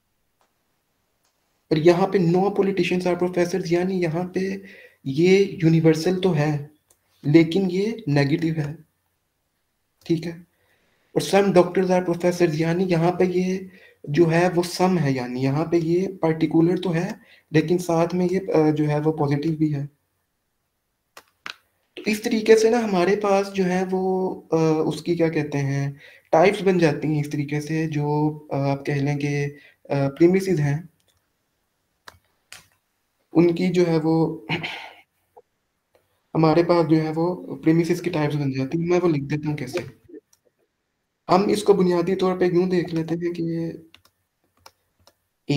और यहाँ पे नो पॉलिटिशियंस आर प्रोफेसर, यानी यहाँ पे ये यूनिवर्सल तो है लेकिन ये नेगेटिव है, ठीक है। और सम डॉक्टर्स आर प्रोफेसर, यानी यहाँ पे ये जो है वो सम है, यानी यहाँ पे ये पर्टिकुलर तो है लेकिन साथ में ये जो है वो पॉजिटिव भी है। तो इस तरीके से ना हमारे पास जो है वो उसकी क्या कहते हैं, टाइप्स बन जाती हैं इस तरीके से, जो आप कह लें कि प्रीमिसेस हैं, उनकी जो है वो हमारे पास जो है वो प्रीमिसेस की टाइप्स बन जाती हैं। मैं वो लिख देता हूँ कैसे। हम इसको बुनियादी तौर पे यूं देख लेते हैं कि ए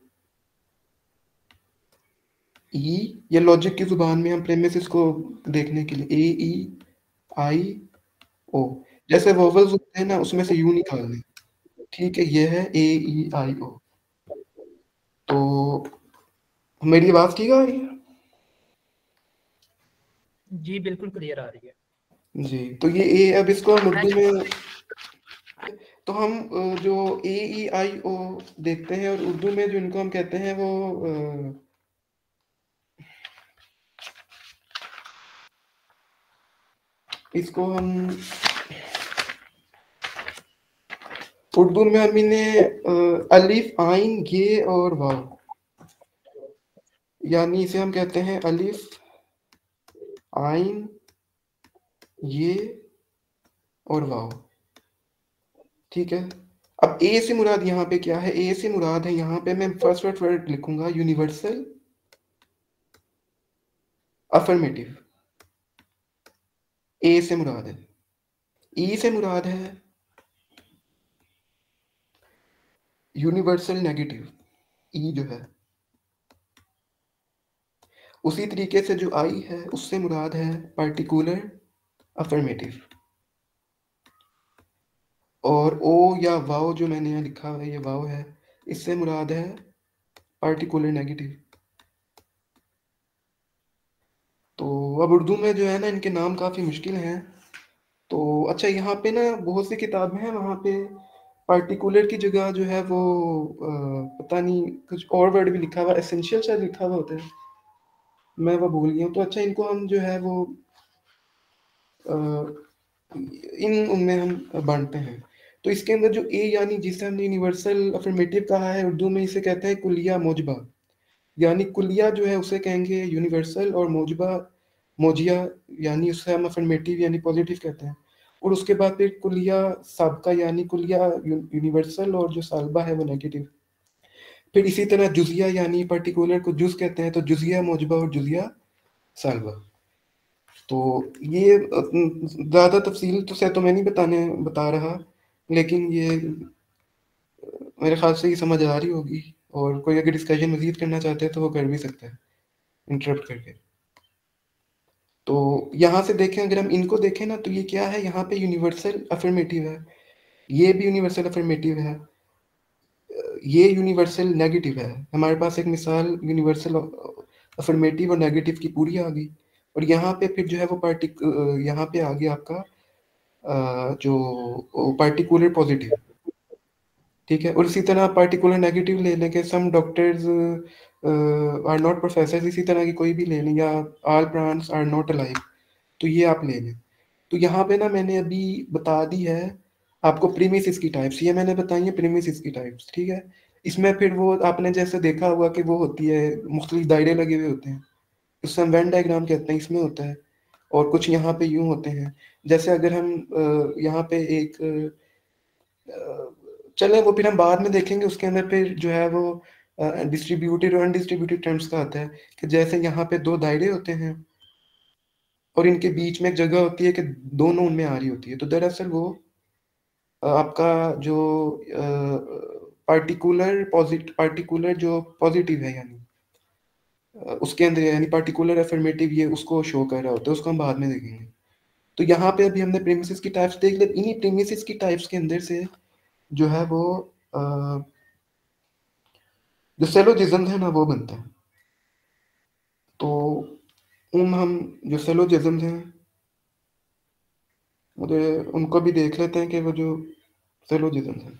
ई, या लॉजिक की जुबान में हम प्रेमिसेस को देखने के लिए ए ई आई ओ, जैसे वोवल्स होते हैं ना, उसमें से यू निकालने, ठीक है। ये है ए ई आई ओ। तो मेरी आवाज ठीक आ रही है? जी बिल्कुल क्लियर आ रही है जी। तो ये ए, अब इसको हम उर्दू में, तो हम जो ए ई आई ओ देखते हैं, और उर्दू में जो इनको हम कहते हैं वो इसको हम उर्दू में हम इन्हें अलिफ, आइन, ये और वाव, यानी इसे हम कहते हैं अलिफ, आइन, ये और वाव। ठीक है, अब ए से मुराद यहाँ पे क्या है? ए से मुराद है यहाँ पे, मैं फर्स्ट वर्ड वर्ड लिखूंगा यूनिवर्सल अफर्मेटिव। ए से मुराद है। ई से मुराद है यूनिवर्सल नेगेटिव, ई जो है। उसी तरीके से जो आई है उससे मुराद है पार्टिकुलर अफर्मेटिव। और ओ या वाव जो मैंने यहाँ लिखा हुआ है, ये वाव है, इससे मुराद है पार्टिकुलर नेगेटिव। तो अब उर्दू में जो है ना, इनके नाम काफ़ी मुश्किल हैं। तो अच्छा, यहाँ पे ना बहुत सी किताबें हैं, वहाँ पे पार्टिकुलर की जगह जो है वो आ, पता नहीं कुछ और वर्ड भी लिखा हुआ, एसेंशियल शायद लिखा हुआ होता है, मैं वो भूल गया हूँ। तो अच्छा, इनको हम जो है वो आ, इन उनमें हम बांटते हैं। तो इसके अंदर जो ए यानी जिसे हमने यूनिवर्सल अफर्मेटिव कहा है, उर्दू में इसे कहते हैं कुलिया मोजबा। यानी कुलिया जो है उसे कहेंगे यूनिवर्सल, और मोजबा मोजिया यानी उससे हम अफर्मेटिव यानी पॉजिटिव कहते हैं। और उसके बाद फिर कुलिया साबका यानी कुलिया यूनिवर्सल, और जो सालबा है वो नेगेटिव। फिर इसी तरह जुजिया यानी पर्टिकुलर को जुज कहते हैं, तो जुजिया मोजबा और जुजिया सालबा। तो ये ज़्यादा तफसील तो से तो मैं नहीं बताने बता रहा, लेकिन ये मेरे ख्याल से ये समझ आ रही होगी। और कोई अगर डिस्कशन मजीद करना चाहते हैं तो वो कर भी सकता है इंटरप्ट करके। तो यहाँ से देखें, अगर हम इनको देखें ना, तो ये क्या है, यहाँ पे यूनिवर्सल अफर्मेटिव है, ये भी यूनिवर्सल अफर्मेटिव है, ये यूनिवर्सल नेगेटिव है। हमारे पास एक मिसाल यूनिवर्सल अफर्मेटिव और नेगेटिव की पूरी आ गई। और यहाँ पे फिर जो है वो पार्टिक यहाँ पे आ गया आपका अ, जो पार्टिकुलर पॉजिटिव। ठीक है, और इसी तरह पार्टिकुलर नेगेटिव ले लें कि some doctors are not professors, इसी तरह की कोई भी ले लें, या all plants are not alive, तो ये आप ले लें। तो यहाँ पे ना मैंने अभी बता दी है आपको प्रीमिसिस की टाइप्स, ये मैंने बताई है प्रीमिसिस की टाइप्स। ठीक है, इसमें फिर वो आपने जैसे देखा हुआ कि वो होती है मुख्तलिफ दायरे लगे हुए होते हैं, उससे हम वेन डायग्राम कहते हैं, इसमें होता है। और कुछ यहाँ पे यूं होते हैं, जैसे अगर हम अ, यहाँ पे एक अ, चले वो फिर हम बाद में देखेंगे, उसके अंदर फिर जो है वो डिस्ट्रीब्यूटेड और अनडिस्ट्रीब्यूटेड टर्म्स का आता है कि जैसे यहाँ पे दो दायरे होते हैं और इनके बीच में एक जगह होती है कि दोनों उनमें आ रही होती है, तो दरअसल वो अ, आपका जो पार्टिकुलर पॉजिटिव पार्टिकुलर जो पॉजिटिव है, यानी अ, उसके अंदर यानी पार्टिकुलर अफर्मेटिव, ये उसको शो कर रहा होता है, उसको हम बाद में देखेंगे। तो यहाँ पे अभी हमने प्रीमिसेस की टाइप्स देख ली। इन्हीं प्रीमिसेस की टाइप्स के अंदर से जो है वो अ, जो सेलोजिज्म है ना वो बनता है। तो उन हम जो सेलोजिज्म हैं, मुझे उनको भी देख लेते हैं कि वो जो सेलोजिज्म है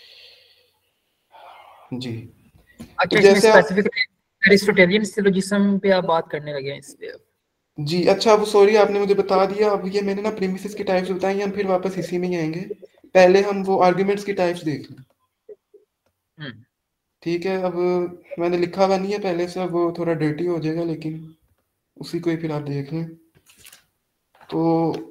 जी। तो अच्छा, इसमें जैसे आप स्पेसिफिक एरिस्टोटेलियन सिलोजिज्म पे आप बात करने लगे हैं इस पे। जी, अच्छा वो सॉरी आपने मुझे बता दिया। अब ये मैंने ना प्रीमिसेस की टाइप्स बताई, हम फिर वापस इसी में ही आएंगे। पहले हम वो आर्गुमेंट्स की टाइप्स देख लें। हम्म ठीक है, अब मैंने लिखा हुआ नहीं है पहले से, अब वो थोड़ा डर्टी हो जाएगा, लेकिन उसी को ही फिर आप देख लें। तो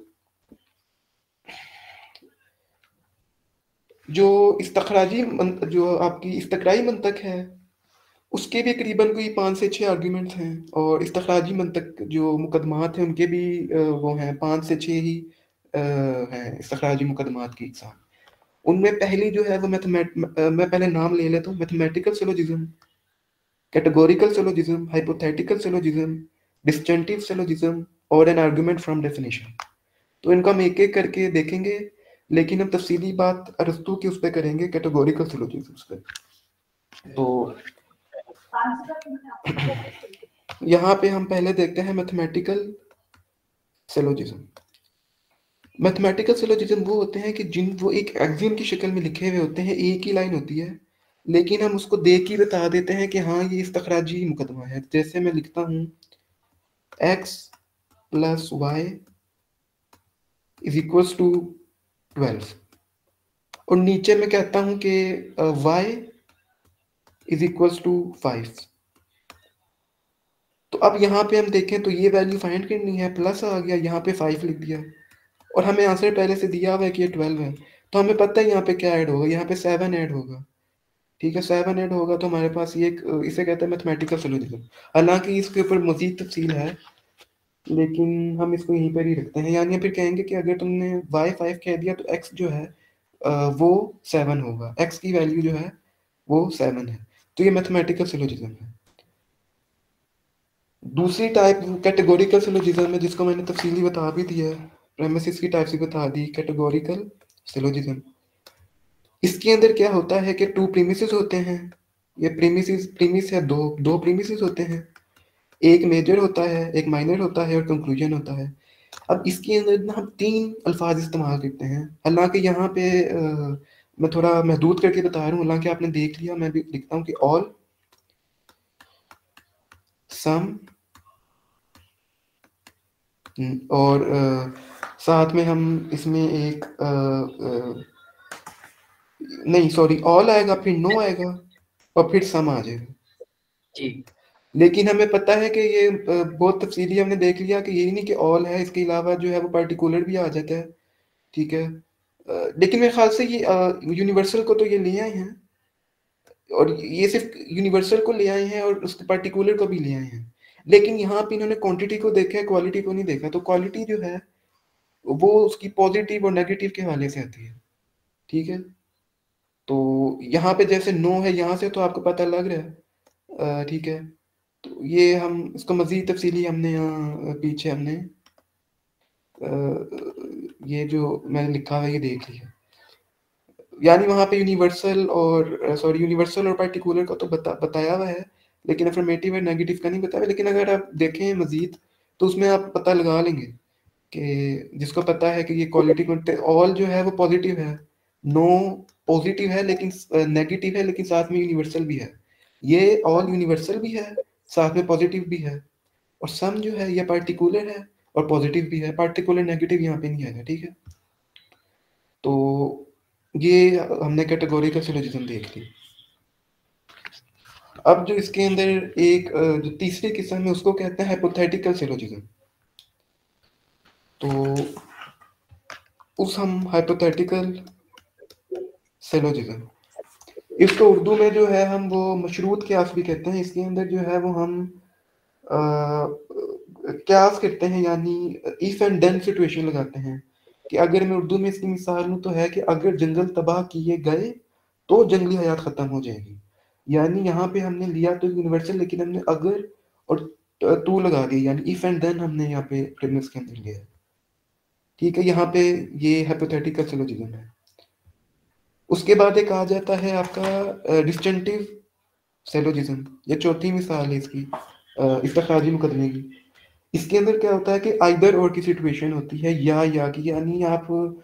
जो इस्तखराजी मंत, जो आपकी इस्तकराई मंतक है, उसके भी करीबन कोई पाँच से छः आर्ग्यूमेंट्स हैं। और इस्तखराजी मंतक जो मुकदमात हैं उनके भी अ, वो हैं पाँच से छः ही अ, हैं इस्तखराजी मुकदमात की इकसाम। उनमें पहली जो है वो मैथमेट मैं पहले नाम ले लेता हूँ। Mathematical syllogism, categorical syllogism, hypothetical syllogism, disjunctive syllogism और एन आर्गुमेंट फ्रॉम डेफिनेशन। तो इनको हम एक एक करके देखेंगे, लेकिन हम तफसीली बात अरस्तू की उस पर करेंगे, कैटेगोरिकल सिलोजिज्म पे। तो यहाँ पे हम पहले देखते हैं मैथमेटिकल सिलोजिज्म। मैथमेटिकल सिलोजिज्म वो होते हैं कि जिन वो एक एक्सियम की शक्ल में लिखे हुए होते हैं, एक ही लाइन होती है, लेकिन हम उसको देख ही बता देते हैं कि हाँ ये इस्तखराजी मुकदमा है। जैसे मैं लिखता हूँ x plus y is equals to twelve. और नीचे मैं कहता हूं कि y is equals to five. तो अब यहाँ पे हम देखें तो ये वैल्यू फाइंड करनी है, प्लस आ गया, यहाँ पे फाइव लिख दिया और हमें आंसर पहले से दिया हुआ है कि ये ट्वेल्व है, तो हमें पता है यहाँ पे क्या ऐड होगा, यहाँ पे सेवन ऐड होगा। ठीक है, सेवन ऐड होगा तो हमारे पास ये एक, इसे कहते हैं मैथमेटिकल सोल्यूशन। हालांकि इसके ऊपर मजीद तफसील है, लेकिन हम इसको यहीं पर ही रखते हैं। यानी फिर कहेंगे कि अगर तुमने वाई फाइव कह दिया तो एक्स जो है अ, वो सेवन होगा, एक्स की वैल्यू जो है वो सेवन है। तो ये मैथमेटिकल सिलोजिज्म है। दूसरी टाइप कैटेगोरिकल सिलोजिज्म है, जिसको मैंने तफसीली बता भी दिया है, प्रेमिसेस की टाइप से बता दी, कैटेगोरिकल सिलोजिज्म। इसके अंदर क्या होता है कि टू प्रीमिसेस होते हैं। ये प्रीमिसेस प्रीमिस है, दो दो प्रीमिसेस होते हैं, एक मेजर होता है, एक माइनर होता है और कंक्लूजन होता है। अब इसके अंदर ना हम तीन अल्फाज इस्तेमाल करते हैं। हालांकि यहाँ पे आ, मैं थोड़ा महदूद करके बता रहा हूँ, हालांकि आपने देख लिया, मैं भी लिखता हूँ कि ऑल, सम, और आ, साथ में हम इसमें एक आ, आ, नहीं सॉरी, ऑल आएगा, फिर नो आएगा और फिर सम आ जाएगा। जी। लेकिन हमें पता है कि ये आ, बहुत तफसीली हमने देख लिया कि यही नहीं कि ऑल है, इसके अलावा जो है वो पार्टिकुलर भी आ जाता है। ठीक है, अ, लेकिन मेरे ख्याल से ये यूनिवर्सल को तो ये ले आए हैं, और ये सिर्फ यूनिवर्सल को ले आए हैं और उसके पार्टिकुलर को भी ले आए हैं। लेकिन यहाँ पे इन्होंने क्वांटिटी को देखा है, क्वालिटी को नहीं देखा। तो क्वालिटी जो है वो उसकी पॉजिटिव और नेगेटिव के हवाले से आती है। ठीक है, तो यहाँ पे जैसे नो है, यहाँ से तो आपको पता लग रहा है। अ, ठीक है, तो ये हम इसको मजीद तफसीली हमने यहाँ पीछे हमने अ, ये जो मैंने लिखा हुआ है ये देख लिया। यानी वहाँ पे यूनिवर्सल और सॉरी यूनिवर्सल और पार्टिकुलर का तो बता बताया हुआ है, लेकिन अफर्मेटिव और नेगेटिव का नहीं बताया हुआ। लेकिन अगर आप देखें मजीद तो उसमें आप पता लगा लेंगे कि जिसको पता है कि ये क्वालिटी ऑल जो है वो पॉजिटिव है, नो पॉजिटिव है लेकिन नेगेटिव है, लेकिन साथ में यूनिवर्सल भी है। ये ऑल यूनिवर्सल भी है, साथ में पॉजिटिव भी है। और सम जो है ये पार्टिकुलर है और पॉजिटिव भी है, पार्टिकुलर नेगेटिव यहाँ पे नहीं आएगा। ठीक है, तो ये हमने कैटेगोरिकल सिलोजिज्म देख ली। अब जो इसके अंदर एक अ, जो तीसरी किस्म है उसको कहते हैं हाइपोथेटिकल सिलोजिज्म। तो उस हम हाइपोथेटिकल सिलोजिज्म, इसको उर्दू में जो है हम वो मशरूत क्यास भी कहते हैं। इसके अंदर जो है वो हम अ, क्यास करते हैं, यानी इफ एंड देन सिचुएशन लगाते हैं। कि अगर मैं उर्दू में इसकी मिसाल लूँ तो है कि अगर जंगल तबाह किए गए तो जंगली हयात खत्म हो जाएगी। यानी यहाँ पे हमने लिया तो यूनिवर्सल, लेकिन हमने अगर और टू लगा दिया, यानी इफ एंड देन हमने यहाँ पे प्रेमिस के अंदर लिया है। ठीक है, यहाँ पे ये हाइपोथेटिकल सिलोजिज्म है। उसके बाद एक आ जाता है आपका डिस्जंक्टिव सिलोजिज्म। ये चौथी मिसाल है इसकी, इस्तिखराजी मुकदमे की। इसके अंदर क्या होता है कि आइदर और की सिचुएशन होती है, या या की, यानी आप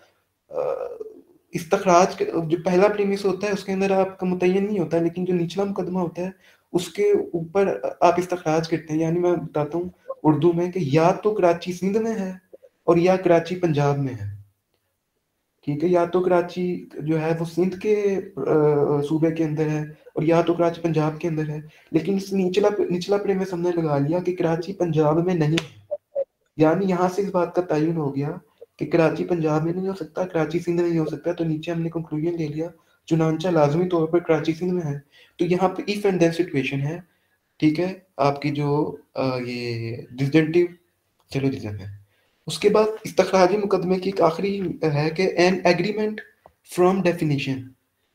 इस्तखराज जो पहला प्रीमिस होता है उसके अंदर आपका मुतय्यन नहीं होता है, लेकिन जो निचला मुकदमा होता है उसके ऊपर आप इस्तखराज करते हैं। यानी मैं बताता हूँ उर्दू में कि या तो कराची सिंध में है और या कराची पंजाब में है। ठीक है, या तो कराची जो है वो सिंध के सूबे के अंदर है और या तो कराची पंजाब के अंदर है। लेकिन इस निचला निचला प्रीमिस हमने लगा लिया कि कराची पंजाब में नहीं है। यानी यहाँ से इस बात का तयन हो गया कि कराची पंजाब में नहीं हो सकता, कराची सिंध में नहीं हो सकता। तो नीचे हमने कंक्लूजन ले लिया चुनांचा लाजमी तौर पर कराची सिंध में है। तो यहाँ पे इफ एंड देन सिचुएशन है। ठीक है, आपकी जो आ, ये डिसजंक्टिव सिलोजिज्म है। उसके बाद इस्तखराजी मुकदमे की एक आखिरी है कि एन एग्रीमेंट फ्रॉम डेफिनेशन।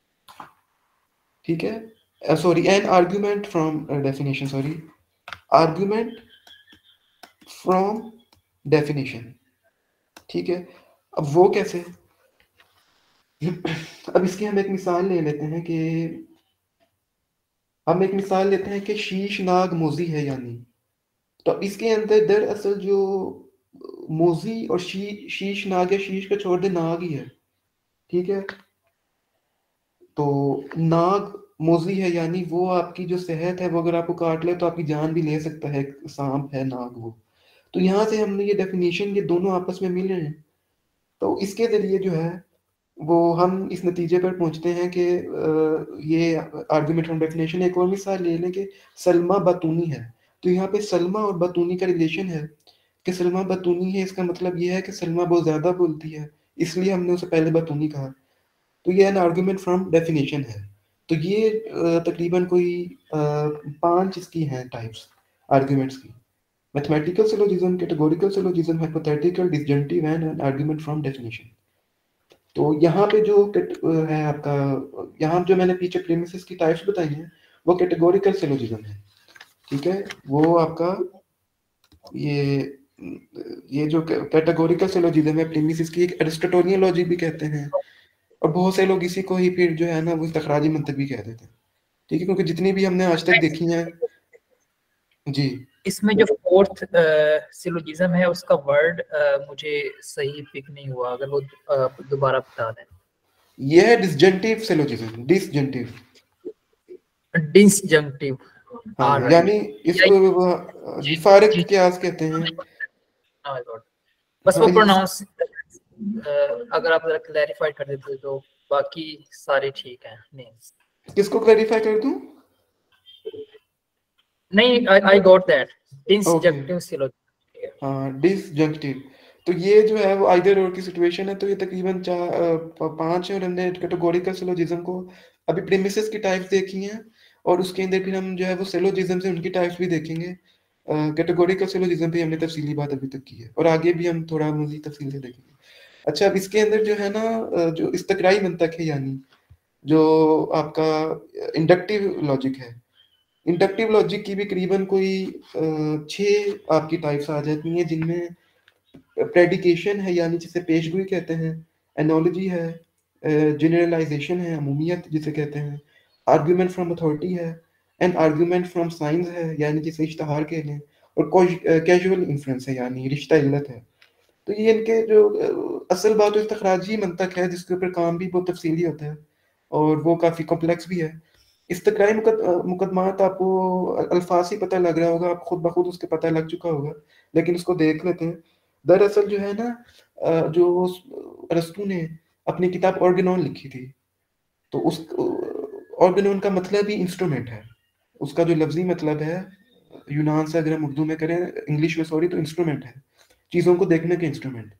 ठीक है, sorry an argument from definition, sorry argument from definition. ठीक है, अब वो कैसे, अब इसकी हम एक मिसाल ले लेते हैं कि हम एक मिसाल लेते हैं कि शीश नाग मोजी है। यानी तो इसके अंदर दरअसल जो मोजी और शी, शीश नाग है, शीश का छोड़ दे, नाग ही है। ठीक है, तो नाग मोजी है, यानी वो आपकी जो सेहत है वो अगर आपको काट ले तो आपकी जान भी ले सकता है, सांप है नाग वो। तो यहाँ से हमने ये डेफिनेशन, ये दोनों आपस में मिल रहे हैं। तो इसके जरिए जो है वो हम इस नतीजे पर पहुंचते हैं कि ये आर्गुमेंट फ्रॉम डेफिनेशन। एक और मिसाल ले लें कि सलमा बतूनी है, तो यहाँ पे सलमा और बतूनी का रिलेशन है कि सलमा बतूनी है, इसका मतलब ये है कि सलमा बहुत ज्यादा बोलती है, इसलिए हमने उसे पहले बतूनी कहा। तो ये एन आर्गुमेंट फ्रॉम डेफिनेशन है। तो ये तकरीबन कोई पांच इसकी हैं टाइप्स आर्गुमेंट्स की: mathematical syllogism, categorical syllogism, hypothetical, disjunctive and argument from definition. तो यहाँ पे जो है आपका, यहाँ जो मैंने पीछे प्रीमिसेस की टाइप्स बताई हैं वो कैटेगोरिकल सिलोजिज्म है, ठीक है। वो आपका ये ये जो कैटेगोरिकल सिलोजिज्म है प्रीमिसेस की, एक एरिस्टोटोनियन लॉजिक भी कहते हैं, और बहुत से लोग इसी को ही फिर जो है ना वो इस्तखराजी मंतक भी कह देते हैं, ठीक है, क्योंकि जितनी भी हमने आज तक देखी हैं जी। इसमें जो फोर्थ सिलोजिज्म है उसका वर्ड मुझे सही पिक नहीं हुआ, अगर वो दोबारा बता दें। ये है डिसजंक्टिव सिलोजिज्म, डिसजंक्टिव, डिसजंक्टिव। हाँ, ऑलराइट, यानी इसको जी जिफारक जी, क्यास कहते हैं। बस हाँ, वो इस, प्रोनाउंस अगर आप जरा क्लैरिफाई कर देते तो बाकी सारे ठीक हैं। नहीं किसको क्लैरिफाई कर दूं? नहीं, I got that, okay, disjunctive syllogism. हाँ, डिसजंक्टिव। तो ये जो है वो आइदर और की सिचुएशन है। तो ये तकरीबन चार पांच है, और हमने कैटेगोरिकल सिलोजिज्म को अभी प्रीमिसेस की टाइप्स देखी हैं, और उसके अंदर फिर हम जो है वो सिलोजिज्म से उनकी टाइप्स भी देखेंगे। कैटेगोरिकल सिलोजिज्म पे हमने तफसीली बात अभी तक की है, और आगे भी हम थोड़ा मजीद तफसील से देखेंगे। अच्छा, अब इसके अंदर जो है ना जो इस्तकराई मंतक है, यानी जो आपका इंडक्टिव लॉजिक है, इंडक्टिव लॉजिक की भी करीबन कोई छह आपकी टाइप्स आ जाती हैं, जिनमें प्रेडिकेशन है, यानी जिसे पेशगोई कहते हैं, एनोलॉजी है, जनरलाइजेशन है, अमूमियत जिसे कहते हैं, आर्ग्यूमेंट फ्रॉम अथॉरिटी है, एंड आर्ग्यूमेंट फ्रॉम साइंस है, यानी जिसे इश्तहार कह लें, और कैजुअल इन्फ्लुएंस है, यानी रिश्ता इल्लत है। तो ये इनके जो असल बात तो इस्तखराजी मंतक है, जिसके ऊपर काम भी बहुत तफसीली होता है, और वो काफ़ी कॉम्प्लेक्स भी है। इस्तकराई मुकदमात आपको अल्फाज ही पता लग रहा होगा, आप खुद ब खुद उसके पता लग चुका होगा, लेकिन उसको देख लेते हैं। दरअसल जो है ना, जो अरस्तू ने अपनी किताब ऑर्गेनॉन लिखी थी, तो उस ऑर्गेनॉन का मतलब ही इंस्ट्रूमेंट है। उसका जो लफ्जी मतलब है, यूनान से अगर हम उर्दू में करें, इंग्लिश में सॉरी, तो इंस्ट्रूमेंट है, चीज़ों को देखने के इंस्ट्रूमेंट।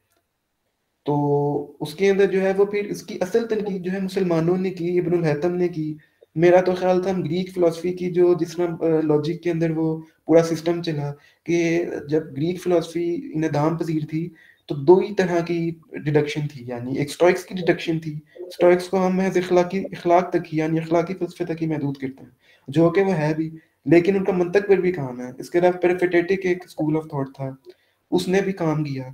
तो उसके अंदर जो है वो फिर इसकी असल तनकीद जो है मुसलमानों ने की, इब्नुल हैतम ने की। मेरा तो ख्याल था हम ग्रीक फिलोसफी की जो जिस तरह लॉजिक के अंदर वो पूरा सिस्टम चला कि जब ग्रीक फिलोसफी इन्हदाम पजीर थी, तो दो ही तरह की डिडक्शन थी, यानी एक स्टोइक्स की डिडक्शन थी। स्टोइक्स को हम महज इखलाकी इखलाक तक ही, यानी अखलाकी फलसफे तक ही महदूद करते हैं, जो कि वो है भी, लेकिन उनका मंतक पर भी काम है। इसके अलावा पेरिफेटेटिक एक स्कूल ऑफ थॉट था, उसने भी काम किया।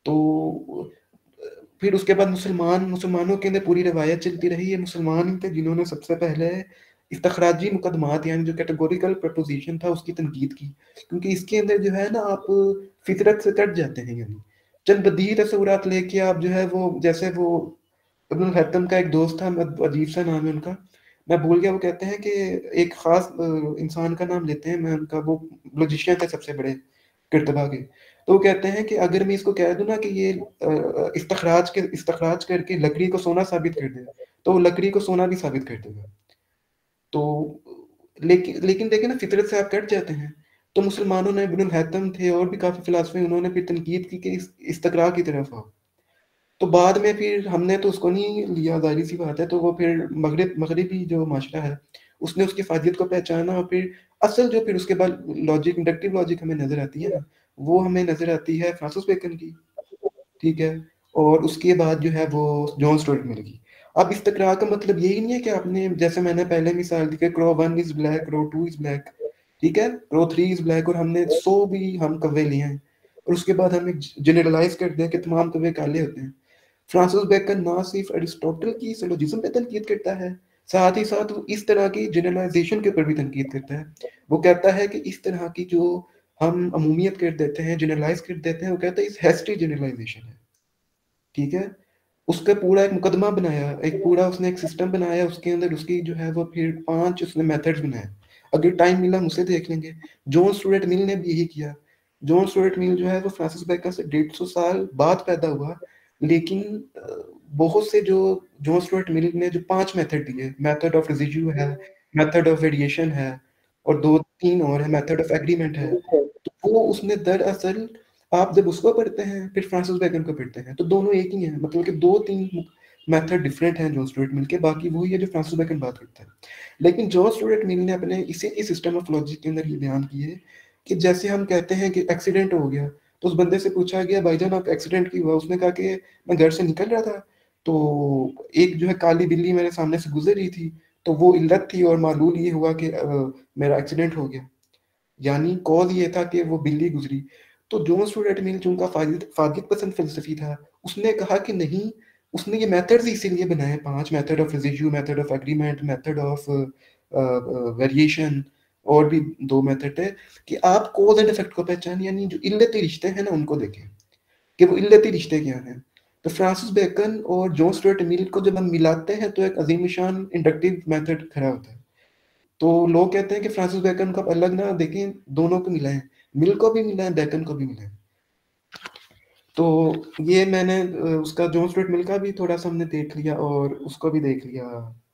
तो फिर उसके बाद मुसलमान मुसलमानों के अंदर पूरी रवायत चलती रही है। मुसलमान ही थे जिन्होंने सबसे पहले इस्तखराजी मुकदमात, यानी जो कैटेगोरिकल प्रपोजिशन था, उसकी तनकीद की, क्योंकि इसके अंदर जो है ना आप फितरत से कट जाते हैं, यानी चंद बदी तस्वुरात लेके आप जो है वो, जैसे वो इब्नुल हैतम का एक दोस्त था, अजीब सा नाम है उनका, मैं भूल गया, वो कहते हैं कि एक खास इंसान का नाम लेते हैं, मैं उनका, वो लॉजिशियन थे सबसे बड़े किरतबा के। तो वो कहते हैं कि अगर मैं इसको कह दूं ना कि ये इस्तखराज के इस्तखराज करके लकड़ी को सोना साबित कर दे, तो वो लकड़ी को सोना भी साबित कर देगा। तो लेकिन लेकिन देखें ना, फितरत से आप कट जाते हैं। तो मुसलमानों ने, इब्नुल हैतम थे और भी काफी फिलासफे, उन्होंने फिर तनकीद की कि इस इस्तकरा की तरफ आओ। तो बाद में फिर हमने तो उसको नहीं लिया, जाहिर सी बात है, तो वो फिर मगरिब मगरिबी जो माशरा है उसने उसकी फायदियत को पहचाना, और फिर असल जो फिर उसके बाद लॉजिक, इंडक्टिव लॉजिक हमें नजर आती है ना, वो हमें नजर आती है फ्रांसिस बेकन की, ठीक है। और उसके बाद जो है वो जॉन स्टुअर्ट मिल गई। अब इस तकरार का मतलब यही नहीं है कि आपने, जैसे मैंने पहले मिसाल दी कि crow one is black, crow two is black, ठीक है, क्रो थ्री इज ब्लैक, और हमने सौ भी हम कव्वे लिए हैं, और उसके बाद हम जनरलाइज कर दें कि तमाम कव्वे काले होते हैं। फ्रांसिस बेकन ना सिर्फ अरिस्टोटल की सिलोजिज्म पे तनकीद करता है, साथ ही साथ वो इस तरह की जनरलाइजेशन के ऊपर भी तनकीद करता है। वो कहता है कि इस तरह की जो हम अमूमियत कर देते हैं, जनरलाइज कर देते हैं, वो कहता है इस हैस्टी जनरलाइजेशन है, ठीक है। उसका पूरा एक मुकदमा बनाया, एक पूरा उसने एक सिस्टम बनाया, उसके अंदर उसकी जो है वो फिर पांच उसने मेथड्स बनाए। अगर टाइम मिला हम उसे देख लेंगे। जॉन स्टुअर्ट मिल ने भी यही किया। जॉन स्टुअर्ट मिल जो है वो फ्रांसिस बेकन से डेढ़ सौ साल बाद पैदा हुआ, लेकिन बहुत से जो जॉन स्टुअर्ट मिल ने जो पांच मेथड दिए, मेथड ऑफ रेसिड्यू है, मेथड ऑफ वेरिएशन है और दो तीन और है, मेथड ऑफ एग्रीमेंट है, तो वो उसने दरअसल आप जब उसको पढ़ते हैं फिर फ्रांसिस बेकन को पढ़ते हैं तो दोनों एक ही है, मतलब कि दो तीन मेथड डिफरेंट हैं जॉन स्टुअर्ट मिल के, बाकी वही है जो फ्रांसिस बेकन बात करता है। लेकिन जॉन स्टुअर्ट मिल ने अपने इसी की सिस्टम ऑफ लॉजिक के अंदर ये बयान किए कि जैसे हम कहते हैं कि एक्सीडेंट हो गया, तो उस बंदे से पूछा गया भाईजान आप एक्सीडेंट क्यों हुआ, उसने कहा कि मैं घर से निकल रहा था तो एक जो है काली बिल्ली मेरे सामने से गुजर रही थी, तो वो इल्लत थी और मालूल ये हुआ कि मेरा एक्सीडेंट हो गया, यानी कॉज ये था कि वो बिल्ली गुजरी। तो जॉन स्टुअर्ट मिल जो उनका फादियत पसंद फिलसफी था, उसने कहा कि नहीं, उसने ये मेथड्स इसीलिए बनाए पांच, method of residue, method of agreement, method of variation और भी दो मेथड है कि आप कॉज एंड इफेक्ट को पहचान, यानी जो इल्लती रिश्ते हैं ना उनको देखें कि वो इल्लती रिश्ते क्या हैं। तो फ्रांसिस बेकन और जॉन स्टुअर्ट मिल को जब हम मिलाते हैं तो एक अजीम शान इंडक्टिव मेथड खड़ा होता है। तो लोग कहते हैं कि फ्रांसिस बेकन को अलग ना देखें, दोनों को मिलाएं, मिल को भी मिलाएं, बेकन को भी मिलाएं। तो ये मैंने उसका जॉन स्टुअर्ट मिल का भी थोड़ा सा हमने देख लिया और उसको भी देख लिया,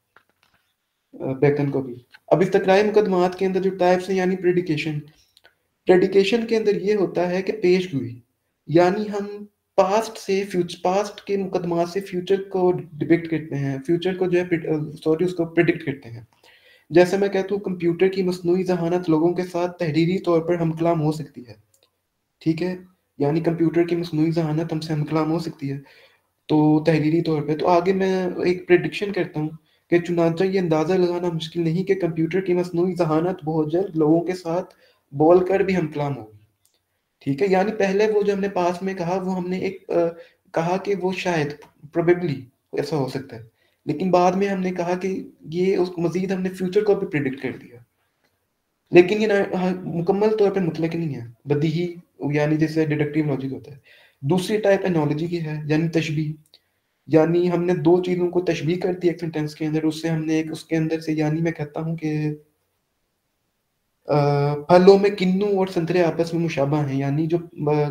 बेकन को भी। अब इस तकरारी मुकदमात के अंदर जो टाइप्स हैं, यानी प्रेडिकेशन, प्रेडिकेशन के अंदर ये होता है कि पेश गोई, यानी हम पास्ट से फ्यूचर, पास्ट के मुकदमा से फ्यूचर को डिपिक्ट करते हैं, फ्यूचर को जो है सॉरी उसको प्रिडिक्ट करते हैं। जैसे मैं कहता हूँ कंप्यूटर की मसनूई जहानत लोगों के साथ तहरीरी तौर पर हमकलाम हो सकती है, ठीक है, यानी कंप्यूटर की मसनूई जहानत हमसे हमकलाम हो सकती है तो तहरीरी तौर पे। तो आगे मैं एक प्रेडिक्शन करता हूँ कि चुनांचा ये अंदाज़ा लगाना मुश्किल नहीं कि कंप्यूटर की मसनूई जहानत बहुत जल्द लोगों के साथ बोल कर भी हमकलाम होगी, ठीक है। यानी पहले वो जो हमने पास में कहा वो हमने एक आ, कहा कि वो शायद प्रोबेबली ऐसा हो सकता है, लेकिन बाद में हमने कहा कि ये उस मजीद हमने फ्यूचर को भी प्रिडिक्ट कर दिया, लेकिन ये ना हाँ, मुकम्मल तौर पे मुतलक नहीं है, बदीही यानी जैसे डिडक्टिव लॉजिक होता है। दूसरी टाइप एनोलॉजी की है, यानी तशबीह, यानी हमने दो चीजों को तशबीह कर दी एक सेंटेंस के अंदर, उससे हमने एक उसके अंदर से, यानी मैं कहता हूँ कि फलों में किन्नू और संतरे आपस में मुशाबा हैं, यानी जो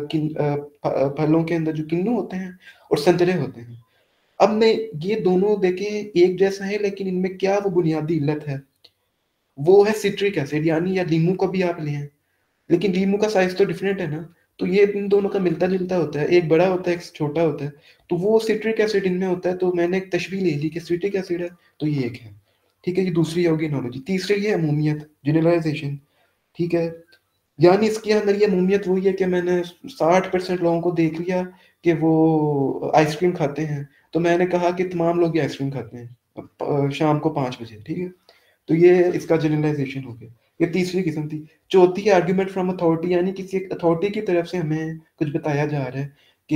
फलों के अंदर जो किन्नू होते हैं और संतरे होते हैं, अब मैं ये दोनों देखें एक जैसा है, लेकिन इनमें क्या वो बुनियादी इल्लत है, वो है सिट्रिक एसिड, यानी या लीमू को भी आप लें, लेकिन लीमू का साइज तो डिफरेंट है ना, तो ये इन दोनों का मिलता जुलता होता है, एक बड़ा होता है एक छोटा होता है, तो वो सिट्रिक एसिड इनमें होता है, तो मैंने एक तशबीह ले ली कि सिट्रिक एसिड है तो ये एक है, ठीक है। ये दूसरी होगी एनोलॉजी। तीसरी ये अमूमियत, जनरलाइजेशन, ठीक है, यानी इसके अंदर ये अमूमियत वही है कि मैंने साठ परसेंट लोगों को देख लिया कि वो आइसक्रीम खाते हैं, तो मैंने कहा कि तमाम लोग ये आइसक्रीम खाते हैं शाम को पाँच बजे, ठीक है, तो ये इसका जनरलाइजेशन हो गया। ये तीसरी किस्म थी। चौथी है आर्ग्यूमेंट फ्रॉम अथॉरिटी, यानी किसी एक अथॉरिटी की तरफ से हमें कुछ बताया जा रहा है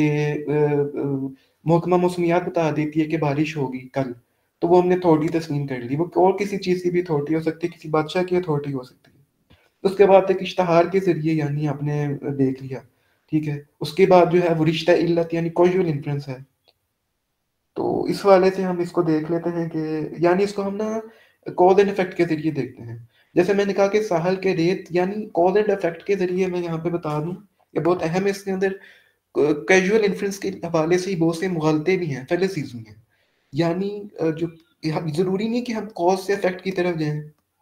कि महकमा मौसमियात बता देती है कि बारिश होगी कल, तो वो हमने अथॉरिटी तस्लीम कर ली, वो और किसी चीज़ की भी अथॉरिटी हो सकती है, किसी बादशाह की अथॉरिटी हो सकती है। उसके बाद एक इश्तहार के जरिए, यानी आपने देख लिया, ठीक है, उसके बाद जो है वो रिश्ता इल्लत यानी कॉजुअल इन्फ्लुएंस है। तो इस वाले से हम इसको देख लेते हैं कि यानी इसको हम ना कॉज एंड इफेक्ट के जरिए देखते हैं। जैसे मैंने कहा कि साहल के रेत, यानी कॉज एंड इफेक्ट के जरिए मैं यहाँ पे बता दूं, ये बहुत अहम है, इसके अंदर कैजुअल इन्फ्लुएंस के हवाले से ही बहुत से मुगालते भी हैं, फेलिसीज भी हैं, यानी जो जरूरी नहीं कि हम कॉज से इफेक्ट की तरफ जाएं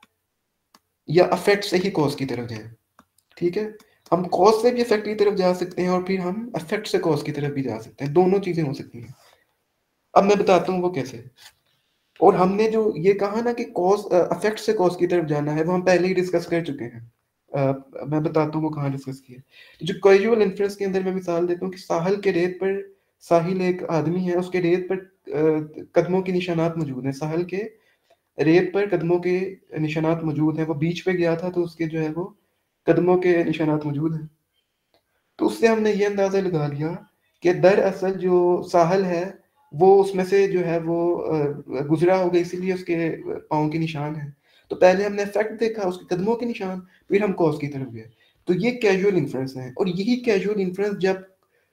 या इफेक्ट से ही कॉज की तरफ जाएं, ठीक है, हम कॉज से भी इफेक्ट की तरफ जा सकते हैं और फिर हम इफेक्ट से कॉज की तरफ भी जा सकते हैं, दोनों चीजें हो सकती हैं। अब मैं बताता हूँ वो कैसे। और हमने जो ये कहा ना कि कॉज अफेक्ट से कॉज की तरफ जाना है, वो हम पहले ही डिस्कस कर चुके हैं। uh, मैं बताता हूँ वो कहाँ डिस्कस किया। जो कैजुअल इन्फ्लुएंस के अंदर मैं मिसाल देता हूँ कि साहिल के रेत पर, साहिल एक आदमी है, उसके रेत पर uh, कदमों के निशानात मौजूद हैं, साहिल के रेत पर कदमों के निशानात मौजूद हैं, वो बीच पे गया था तो उसके जो है वो कदमों के निशानात मौजूद हैं। तो उससे हमने ये अंदाजा लगा लिया कि दरअसल जो साहल है वो उसमें से जो है वो गुजरा होगा, इसीलिए उसके पाँव के निशान हैं। तो पहले हमने इफेक्ट देखा उसके कदमों के निशान, फिर हम कॉज की तरफ गए। तो ये कैजुअल इन्फ्लुएंस है, और यही कैजुअल इन्फ्लुएंस जब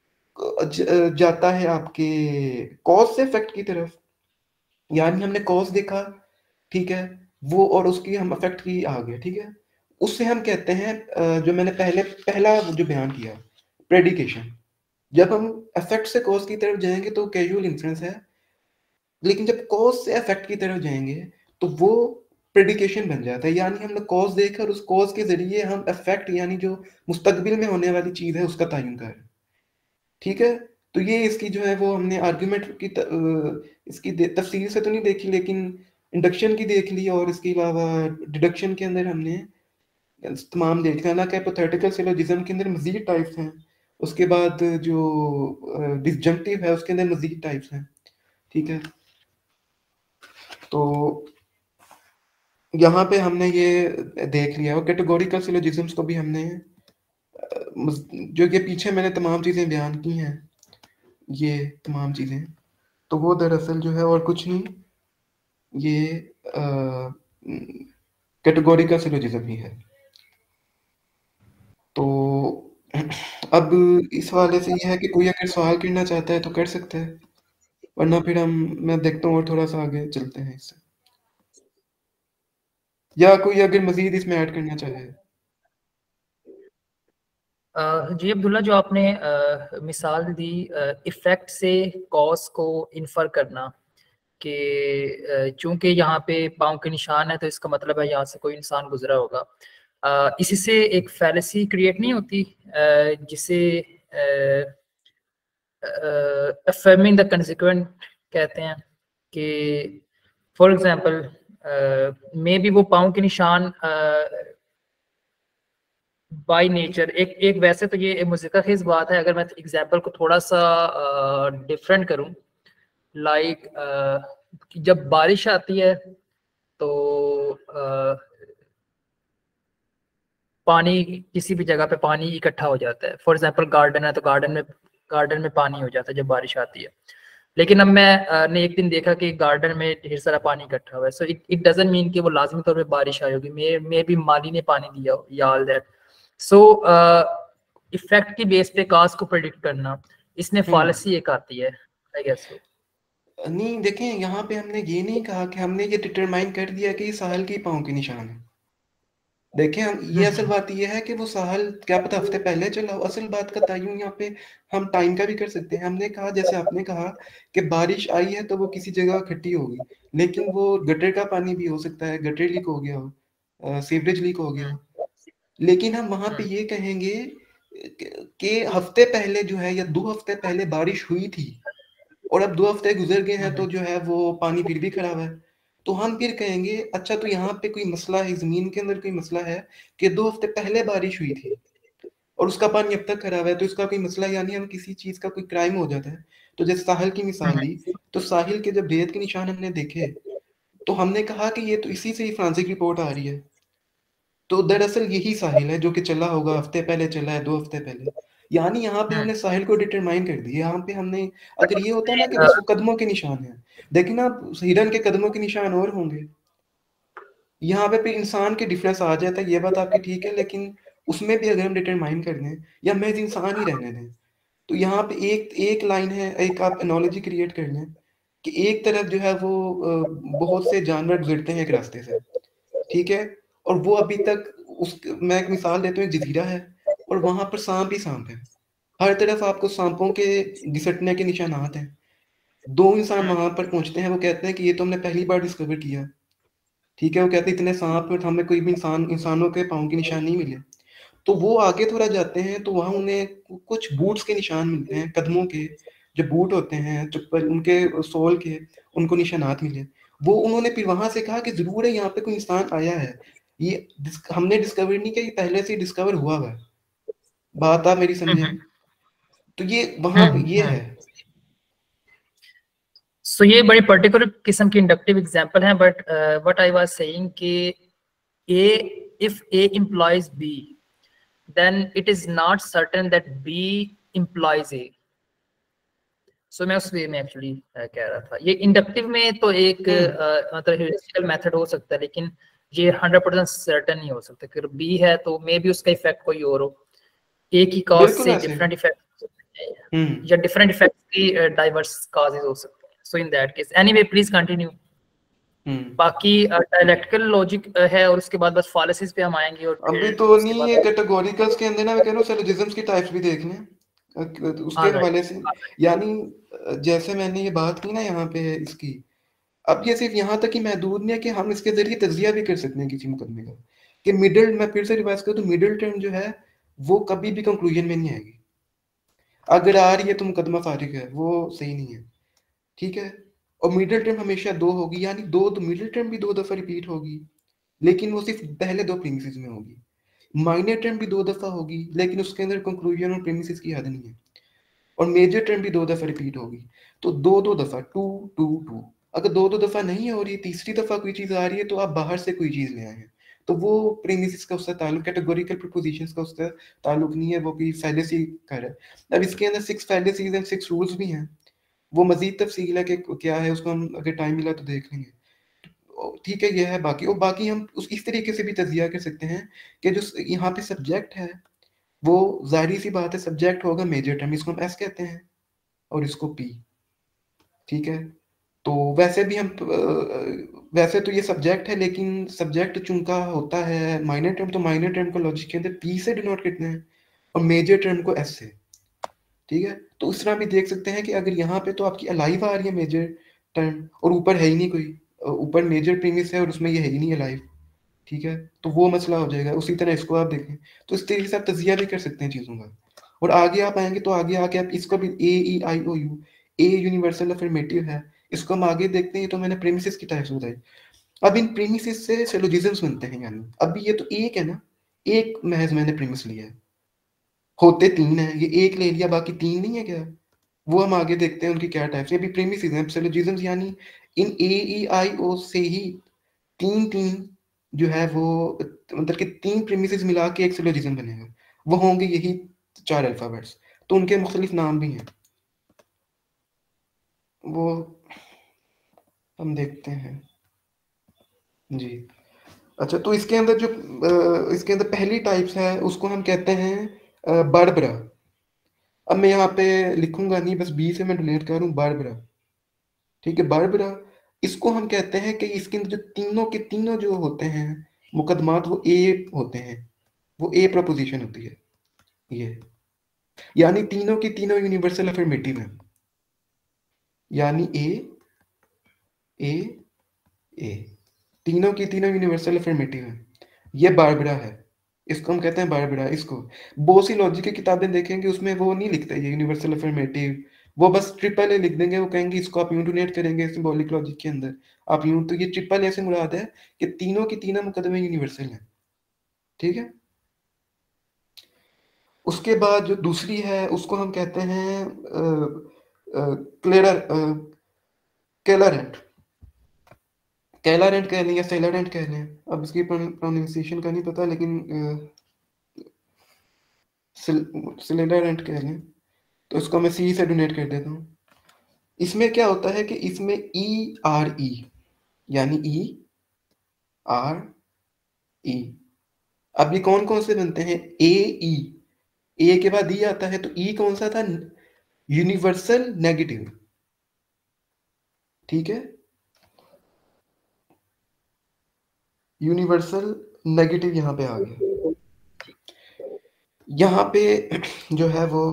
ज, जाता है आपके कॉज से इफेक्ट की तरफ, यानी हमने कॉज देखा, ठीक है, वो और उसकी हम इफेक्ट की आ गए, ठीक है, उससे हम कहते हैं जो मैंने पहले पहला जो बयान किया, प्रेडिकेशन, जब हम इफेक्ट से कॉज की तरफ जाएंगे तो कैजुअल इन्फ्रेंस है, लेकिन जब कॉज से इफेक्ट की तरफ जाएंगे तो वो प्रेडिकेशन बन जाता है, यानी हमने कॉज देखकर उस कॉज के जरिए हम इफेक्ट यानी जो मुस्तकबिल में होने वाली चीज है उसका तयन कर। ठीक है, तो ये इसकी जो है वो हमने आर्गुमेंट की त, इसकी तफसील से तो नहीं देखी, लेकिन इंडक्शन की देख ली, और इसके अलावा डिडक्शन के अंदर हमने तमाम देख लिया। हालांकि हाइपोथेटिकल सिलोजिज्म के अंदर मजीद टाइप्स हैं, उसके बाद जो डिसजंक्टिव है उसके अंदर मजीद टाइप्स हैं। ठीक है, तो यहाँ पे हमने ये देख लिया, और कैटेगोरिकल सिलोजिज्म्स को भी हमने जो ये पीछे मैंने तमाम चीज़ें बयान की हैं, ये तमाम चीज़ें तो वो दरअसल जो है और कुछ नहीं, ये कैटेगोरिकल सिलोजिज्म ही है। तो अब इस वाले से ये है कि कोई अगर सवाल करना चाहता है तो कर सकता है, वरना फिर हम मैं देखता हूँ और थोड़ा सा आगे चलते हैं इससे, या कोई अगर मजीद इसमें ऐड करना चाहे। जी अब्दुल्ला, जो आपने आ, मिसाल दी इफेक्ट से कॉज को इन्फर करना कि चूंकि यहाँ पे पाँव के निशान है तो इसका मतलब है यहाँ से कोई इंसान गुजरा होगा, आ, इसी से एक फैलेसी क्रिएट नहीं होती आ, जिसे अफर्मिंग द कंसिक्वेंट कहते हैं कि फॉर एग्जांपल मे बी वो पाँव के निशान बाय नेचर एक एक वैसे तो ये मुज़क्किर बात है, अगर मैं एग्जांपल को थोड़ा सा डिफरेंट करूं, लाइक like, जब बारिश आती है तो आ, पानी किसी भी जगह पे पानी इकट्ठा हो जाता है। फॉर एग्जांपल गार्डन है तो गार्डन में गार्डन में पानी हो जाता है जब बारिश आती है। लेकिन अब मैं ने एक दिन देखा कि गार्डन में ढेर सारा पानी इकट्ठा हुआ है, सो इट डजंट मीन कि वो लाजमी तौर पे बारिश आई होगी, मे मे भी माली ने पानी दिया हो या ऑल दैट। सो इफेक्ट की बेस पे काज को प्रेडिक्ट करना, इसमें फॉलिसी एक आती है आई गेस। नहीं देखें, यहाँ पे हमने ये नहीं कहा कि हमने ये डिटरमाइन कर दिया कि साहिल की पाँव के निशान है। देखें, हम ये असल बात ये है कि वो साहिल क्या पता हफ्ते पहले चला हो। असल बात का तयन यहाँ पे हम टाइम का भी कर सकते हैं। हमने कहा, जैसे आपने कहा कि बारिश आई है तो वो किसी जगह इकट्ठी होगी, लेकिन वो गटर का पानी भी हो सकता है, गटर लीक हो गया हो, सीवरेज लीक हो गया हो। लेकिन हम वहां पे ये कहेंगे कि हफ्ते पहले जो है या दो हफ्ते पहले बारिश हुई थी और अब दो हफ्ते गुजर गए हैं तो जो है वो पानी फिर भी खराब है। तो हम फिर कहेंगे अच्छा, तो यहाँ पे कोई मसला है, जमीन के अंदर कोई मसला है कि दो हफ्ते पहले बारिश हुई थी और उसका पानी अब तक खराब है, तो इसका कोई मसला, यानी हम किसी चीज का कोई क्राइम हो जाता है। तो जैसे साहिल की मिसाल ली, तो साहिल के जब रेत के निशान हमने देखे तो हमने कहा कि ये तो इसी से ही फ्रांसिक रिपोर्ट आ रही है, तो दरअसल यही साहिल है जो कि चला होगा, हफ्ते पहले चला है, दो हफ्ते पहले। यानी यहाँ पे हमने साहिल को डिटरमाइन कर दिया। यहाँ पे हमने, अगर ये होता ना कि बस वो कदमों के निशान है, देखिए ना हिरन के कदमों के निशान और होंगे, यहाँ पे फिर इंसान के डिफरेंस आ जाता है, ये बात आपकी ठीक है, लेकिन उसमें भी अगर हम डिटरमाइन कर दें या महज इंसान ही रहने दें, तो यहाँ पे एक एक लाइन है, एक आप एनोलॉजी क्रिएट कर लें कि एक तरफ जो है वो बहुत से जानवर गुजरते हैं एक रास्ते से, ठीक है, और वो अभी तक उस, मैं एक मिसाल देता हूँ, जजीरा है और वहां पर सांप ही सांप है, हर तरफ आपको सांपों के घिसटने के निशानात हैं। दो इंसान वहां पर पहुंचते हैं, वो कहते हैं कि ये तो हमने पहली बार डिस्कवर किया, ठीक है, वो कहते हैं इतने सांप में हमें कोई भी इंसान इंसानों के पाँव के निशान नहीं मिले। तो वो आगे थोड़ा जाते हैं तो वहां उन्हें कुछ बूट्स के निशान मिलते हैं, कदमों के जो बूट होते हैं, चप्पल उनके सोल के, उनको निशानात मिले। वो उन्होंने फिर वहां से कहा कि जरूर है यहाँ पे कोई इंसान आया है, ये हमने डिस्कवर नहीं किया, ये पहले से डिस्कवर हुआ हुआ है। बात आप मेरी समझे? तो ये वहां ये है। सो so, ये बड़ी पर्टिकुलर किस्म की इंडक्टिव एग्जांपल है, but what I was saying कि A if A implies B then it is not certain that B implies A. So मैं उस वे में एक्चुअली uh, कह रहा था, ये इंडक्टिव में तो एक uh, मतलब ह्यूरिस्टिकल मेथड हो सकता है, लेकिन ये हंड्रेड परसेंट सर्टेन नहीं हो सकता कि बी है तो मे बी उसका इफेक्ट कोई और हो, एक ही कॉज से डिफरेंट इफेक्ट या डिफरेंट इफेक्ट की डाइवर्स कॉजेज हो सकते हैं। So in that case anyway please continue. बाकी डायलेक्टिकल लॉजिक है और उसके बाद बस फॉलिसीज पे हम आएंगे। और अभी तो नहीं, ये कैटेगोरिकल्स के अंदर ना मैं कह रहा हूं सिलोजिज्म्स की टाइप्स भी देख लें, उसके हाँ राइट। हवाले से, यानी जैसे मैंने ये बात की ना यहाँ पे इसकी, अब ये सिर्फ यहाँ तक ही महदूद नहीं है कि हम इसके जरिए तजिया भी कर सकते हैं किसी मुकदमे का, कि मिडिल, मैं फिर से रिवाइज करूँ तो मिडिल टर्म जो है वो कभी भी कंक्लूजन में नहीं आएगी। अगर आ रही है तो मुकदमा फारिग है, वो सही नहीं है, ठीक है। और मिडिल टर्म हमेशा दो होगी, यानी दो तो मिडिल टर्म भी दो दफा रिपीट होगी, लेकिन वो सिर्फ पहले दो प्रीमिसेस में होगी। माइनर टर्म भी दो दफा होगी, लेकिन उसके अंदर कंक्लूजन और प्रीमिसेस की हद नहीं है। और मेजर टर्म भी दो दफा रिपीट होगी। तो दो दो दफा, टू टू टू। अगर दो दो दफा नहीं है और ये तीसरी दफा कोई चीज आ रही है, तो आप बाहर से कोई चीज ले आए हैं, तो वो प्रीमिसेस का उससे ताल्लुक, कैटेगोरिकल प्रीपोजिशंस का उससे ताल्लुक नहीं है, वो कोई फैलेसी कर है। अब इसके अंदर six fallacies and six rules भी हैं, वो मजीद तफसील है कि क्या है, उसको हम अगर टाइम मिला तो देख लेंगे, ठीक है। ये है बाकी, और बाकी हम उस इस तरीके से भी तजिया कर सकते हैं कि जो यहाँ पे सब्जेक्ट है वो जाहिर सी बात है सब्जेक्ट होगा मेजर टर्म, इसको हम एस कहते हैं और इसको पी, ठीक है। तो वैसे भी हम वैसे तो ये सब्जेक्ट है, लेकिन सब्जेक्ट चूंका होता है माइनर टर्म, तो माइनर टर्म को लॉजिक के अंदर पी से डिनोट करते हैं और मेजर टर्म को एस से, ठीक है। तो उस तरह भी देख सकते हैं कि अगर यहाँ पे तो आपकी अलाइव आ रही है मेजर टर्म और ऊपर है ही नहीं कोई, ऊपर मेजर प्रीमिस है और उसमें ये है ही नहीं अलाइव, ठीक है, तो वो मसला हो जाएगा। उसी तरह इसको आप देखें, तो इस तरीके से आप तजिया भी कर सकते हैं चीज़ों का। और आगे आप आएंगे तो आगे आके आप इसको भी A E I O U, A universal affirmative है, इसको हम आगे देखते हैं। तो मैंने प्रीमिसेस की टाइप्स बताई। अब इन प्रीमिसेस से सिलोजिज्म्स बनते हैं, यानी अभी ये तो एक है ना, एक महज मैंने प्रीमिस लिया है, होते तीन है, ये एक ले लिया बाकी तीन नहीं है क्या, वो हम आगे देखते हैं उनकी क्या टाइप्स है। अभी प्रीमिसेस हैं, सिलोजिज्म्स यानी इन ए ई आई ओ से ही तीन तीन जो है वो, मतलब कि तीन प्रीमिसेस मिला के एक सिलोजिज्म बनेगा, वो होंगे यही चार अल्फाबेट्स। तो उनके मुख्तलिफ नाम भी हैं, वो हम देखते हैं जी। अच्छा, तो इसके अंदर जो अ, इसके अंदर पहली टाइप्स है उसको हम कहते हैं बर्बरा। अब मैं यहाँ पे लिखूंगा नहीं, बस बी से मैं डिलीट कर दूं, बर्बरा, ठीक है। बर्बरा, इसको हम कहते हैं कि इसके अंदर जो तीनों के तीनों जो होते हैं मुकदमात, वो ए होते हैं, वो ए प्रपोजिशन होती है ये, यानी तीनों की तीनों यूनिवर्सल अफर्मेटिव है, यानी ए ए ए, तीनों की तीनों यूनिवर्सल अफर्मेटिव है। ये बारबरा है, इसको हम कहते हैं बारबरा। इसको बहुत सी लॉजिक की किताबें देखेंगे, उसमें वो नहीं लिखते ये यूनिवर्सल अफर्मेटिव, वो बस ट्रिपल ए लिख देंगे, वो कहेंगे इसको आप यूं डोनेट करेंगे सिंबॉलिक लॉजिक के अंदर, आप यूं, तो ये ट्रिपल ए से मुराद है कि तीनों की तीनों मुकदमे यूनिवर्सल हैं, ठीक है। उसके बाद जो दूसरी है उसको हम कहते हैं क्लेरर कैलरेंट, कैलरेंट कह लें या सेलरेंट कह लें, अब इसकी प्रोनाउंसिएशन का नहीं पता, लेकिन सेलरेंट कह लें। तो इसको मैं सी से डोनेट कर देता हूँ। इसमें क्या होता है कि इसमें ई आर ई, यानी ई आर ई, अब ये कौन कौन से बनते हैं, ए ई, ए के बाद ई आता है, तो ई कौन सा था, यूनिवर्सल नेगेटिव, ठीक है, यूनिवर्सल नेगेटिव यहां पे आ गया। यहां पे जो है वो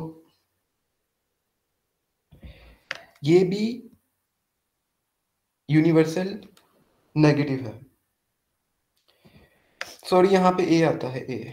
ये भी यूनिवर्सल नेगेटिव है, सॉरी यहां पे ए आता है, ए,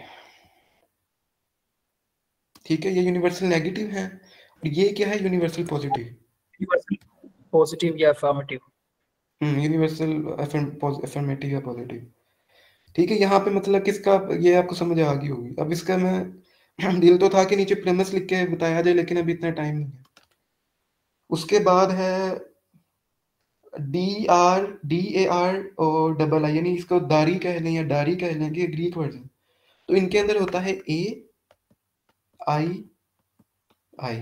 ठीक है, ये यूनिवर्सल नेगेटिव है। और ये क्या है, यूनिवर्सल पॉजिटिव, यूनिवर्सल पॉजिटिव या अफर्मेटिव, हम्म यूनिवर्सल अफर्मेटिव या पॉजिटिव, ठीक है। यहाँ पे मतलब किसका, ये आपको समझ आ गई होगी। अब इसका मैं दिल तो था कि नीचे प्रेमिस लिख के बताया जाए, लेकिन अभी इतना टाइम नहीं है। उसके बाद है D R, D A R और डबल आई, यानी इसको दारी कह लें या डारी कह लें, ये ग्रीक वर्ड है। तो इनके अंदर होता है ए आई आई।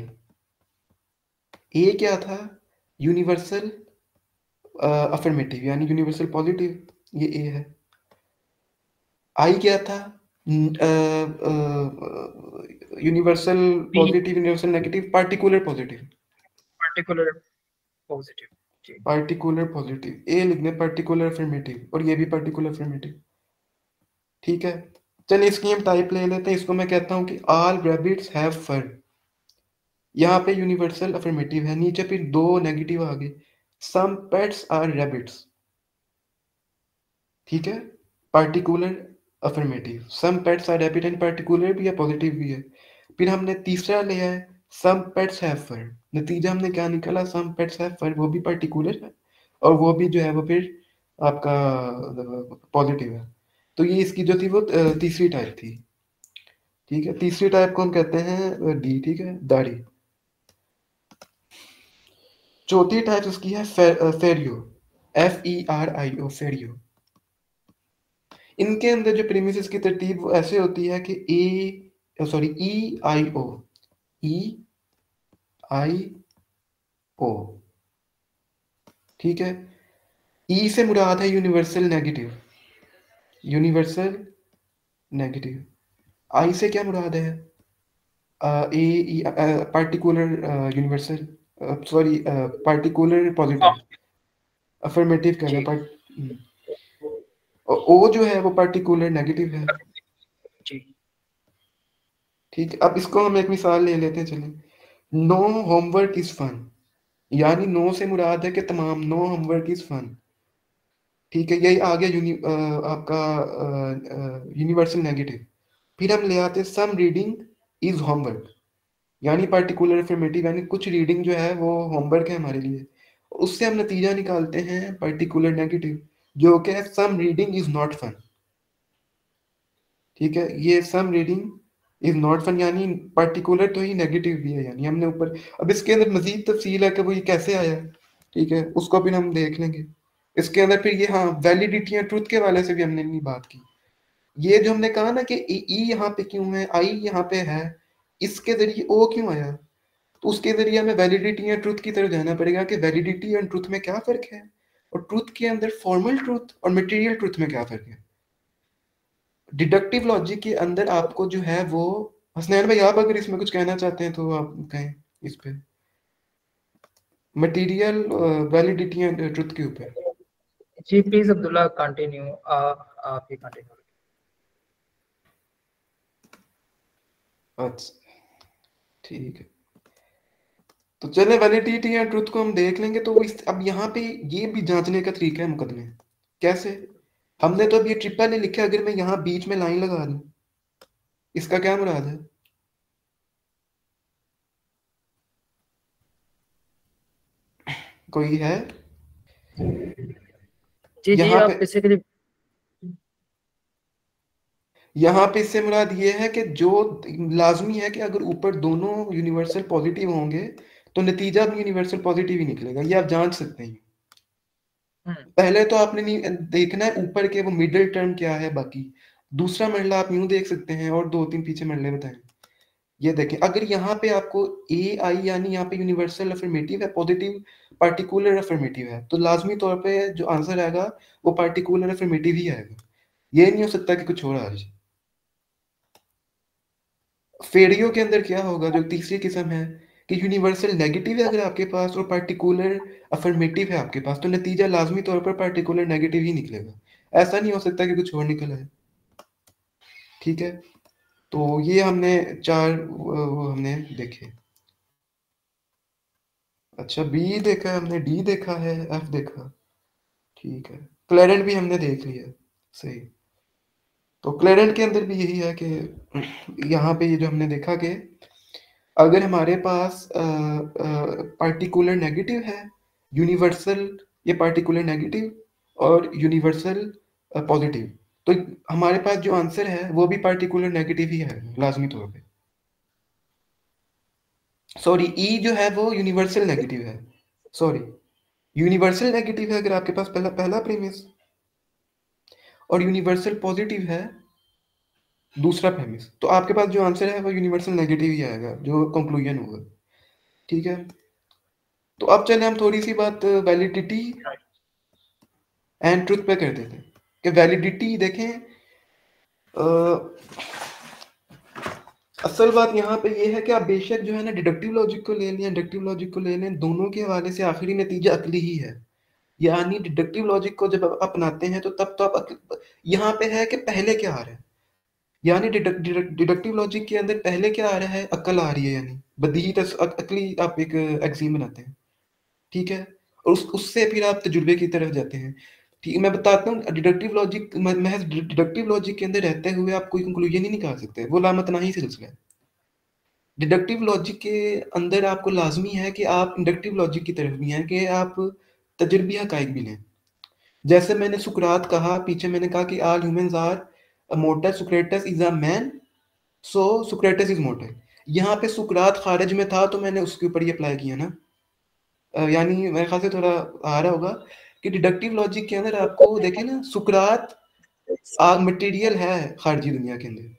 ए क्या था, यूनिवर्सल अफर्मेटिव यानी यूनिवर्सल पॉजिटिव, ये ए है। आई क्या था, universal positive, universal negative, particular positive, particular positive, particular positive, A लिखने पार्टिकुलर अफर्मेटिव, और ये भी पार्टिकुलर अफर्मेटिव, ठीक है। चलिए इसकी हम टाइप ले लेते हैं। इसको मैं कहता हूं कि ऑल रैबिट्स हैव फर, यहाँ पे यूनिवर्सल अफर्मेटिव है, नीचे फिर दो नेगेटिव आ गए, सम पेट्स आर रैबिट्स, ठीक है, particular affirmative, some pets are rabbit and particular भी है, पॉजिटिव भी है। फिर हमने तीसरा लिया है सम पेट्स हैव फर, नतीजा हमने क्या निकाला, सम पेट्स हैव फर, वो भी पार्टिकुलर है और वो भी जो है वो फिर आपका पॉजिटिव है। तो ये इसकी जो थी वो अ, तीसरी टाइप थी, ठीक है। तीसरी टाइप को हम कहते हैं डी, ठीक है, दाढ़ी। चौथी टाइप उसकी है फेरियो, एफ ई आर आई ओ, फेरियो। इनके अंदर जो प्रीमिसेस की तरतीब वो ऐसे होती है कि ए sorry E I O, E I ओ, ठीक है। ई से मुराद है universal negative, universal negative. I से क्या मुराद है, A particular universal, sorry particular positive, affirmative कह रहे हैं part- और ओ जो है वो पार्टिकुलर नेगेटिव है, जी ठीक है। अब इसको हम एक मिसाल ले लेते हैं, चलिए। नो होमवर्क इज फन, यानी नो से मुराद है कि तमाम, नो होमवर्क इज फन, ठीक है, यही आ गया यूनि अ, आपका यूनिवर्सल नेगेटिव। फिर हम ले आते हैं सम रीडिंग इज होमवर्क, यानी पार्टिकुलर अफर्मेटिव, यानी कुछ रीडिंग जो है वो होमवर्क है हमारे लिए। उससे हम नतीजा निकालते हैं पार्टिकुलर नेगेटिव, जो कि है some reading is not fun, ठीक है। ये some reading is not fun, यानी पार्टिकुलर तो ही नेगेटिव भी है, यानी हमने ऊपर, अब इसके अंदर मजीद तफसील है कि वो ये कैसे आया, ठीक है, उसको भी हम देख लेंगे। इसके अंदर फिर ये, हाँ, वैलिडिटी एंड ट्रुथ के वाले से भी हमने नहीं बात की। ये जो हमने कहा ना कि ई यहाँ पे क्यों है, आई यहाँ पे है, इसके जरिए ओ क्यों आया, तो उसके जरिए हमें वैलिडिटी एंड ट्रुथ की तरफ जाना पड़ेगा कि वैलिडिटी एंड ट्रुथ में क्या फर्क है, और ट्रुथ के अंदर फॉर्मल ट्रुथ और मटेरियल ट्रुथ में क्या फर्क है। डिडक्टिव लॉजिक के अंदर आपको जो है वो, हसनैन भाई आप अगर इसमें कुछ कहना चाहते हैं तो आप कहें इस पे, मटेरियल वैलिडिटी एंड ट्रुथ के ऊपर। जी प्लीज अब्दुल्ला कंटिन्यू, आप ही कंटिन्यू। अच्छा, ठीक है, तो चले वैलिडिटी एंड ट्रुथ को हम देख लेंगे। तो इस, अब यहाँ पे ये भी जांचने का तरीका है मुकदमे, कैसे, हमने तो अब ये ट्रिपल ने लिखा, अगर मैं यहाँ बीच में लाइन लगा दूं, इसका क्या मुराद है, कोई है, जी जी यहाँ पे, आप बेसिकली, यहाँ पे इससे मुराद ये है कि जो लाजमी है कि अगर ऊपर दोनों यूनिवर्सल पॉजिटिव होंगे तो नतीजा भी यूनिवर्सल पॉजिटिव ही निकलेगा, ये आप जांच सकते हैं। पहले तो आपने नहीं देखना है ऊपर के वो मिडिल टर्म क्या है, बाकी दूसरा मरला आप यूं देख सकते हैं, और दो तीन पीछे मरले बताएं। ये देखें, अगर यहाँ पे आपको ए आई, यानी यहाँ पे यूनिवर्सल अफर्मेटिव है, पॉजिटिव पार्टिकुलर अफर्मेटिव है, तो लाजमी तौर पे जो आंसर आएगा वो पार्टिकुलर अफर्मेटिव ही आएगा, ये नहीं हो सकता कि कुछ और आ जाए। फेरियो के अंदर क्या होगा, जो तीसरी किस्म है, कि यूनिवर्सल नेगेटिव है अगर आपके पास और पार्टिकुलर अफर्मेटिव है आपके पास, तो नतीजा लाजमी तौर पर पार्टिकुलर नेगेटिव ही निकलेगा, ऐसा नहीं हो सकता कि कुछ और निकल आए, ठीक है। तो ये हमने चार वो वो हमने देखे। अच्छा, बी देखा है हमने, डी देखा है, एफ देखा, ठीक है, क्लेरेंट भी हमने देख लिया, सही। तो क्लेरेंट के अंदर भी यही है कि यहाँ पे ये जो हमने देखा कि अगर हमारे पास पार्टिकुलर नेगेटिव है, यूनिवर्सल, ये पार्टिकुलर नेगेटिव और यूनिवर्सल पॉजिटिव, तो हमारे पास जो आंसर है वो भी पार्टिकुलर नेगेटिव ही है लाजमी तौर पे। सॉरी, ई जो है वो यूनिवर्सल नेगेटिव है, सॉरी, यूनिवर्सल नेगेटिव है अगर आपके पास पहला पहला प्रीमिस, और यूनिवर्सल पॉजिटिव है दूसरा प्रीमिस, तो आपके पास जो आंसर है वो यूनिवर्सल नेगेटिव ही आएगा, जो कंक्लूजन होगा, ठीक है। तो अब चले हम थोड़ी सी बात वैलिडिटी एंड ट्रुथ पे कर देते हैं कि वैलिडिटी देखें। अ, असल बात यहाँ पे ये है कि आप बेशक जो है ना डिडक्टिव लॉजिक को ले लें, इंडक्टिव लॉजिक को ले लें, दोनों के हवाले से आखिरी नतीजा अकली ही है। यानी डिडक्टिव लॉजिक को जब आप अपनाते हैं तो तब तो आप अक- यहाँ पे है कि पहले क्या आ रहा है, यानी डिडक्टिव लॉजिक के अंदर पहले क्या आ रहा है, अक्ल आ रही है, यानी बदीही तस अक- अकली आप एक एक्सिम बनाते हैं, ठीक है, और उस उससे फिर आप तजुर्बे की तरफ जाते हैं। ठीक है, मैं बताता हूँ डिडक्टिव लॉजिक, महज डिडक्टिव लॉजिक के अंदर रहते हुए आप कोई कंक्लूजन ही नहीं निकाल सकते, वो लामतनाही सिलसिला है। डिडक्टिव लॉजिक के अंदर आपको लाजमी है कि आप इंडक्टिव लॉजिक की तरफ भी हैं, कि आप तजर्बी हकाइक भी लें। जैसे मैंने सुकरात कहा पीछे, मैंने कहा कि all humans are mortal, Socrates is a man, so Socrates is mortal. यहाँ पे सुकरात खारिज में था तो मैंने उसके ऊपर ही अप्लाई किया ना। अ, यानी मेरे ख्याल से थोड़ा आ रहा होगा कि डिडक्टिव लॉजिक के अंदर आपको देखें ना, सुकरात मटेरियल है खारजी दुनिया के अंदर।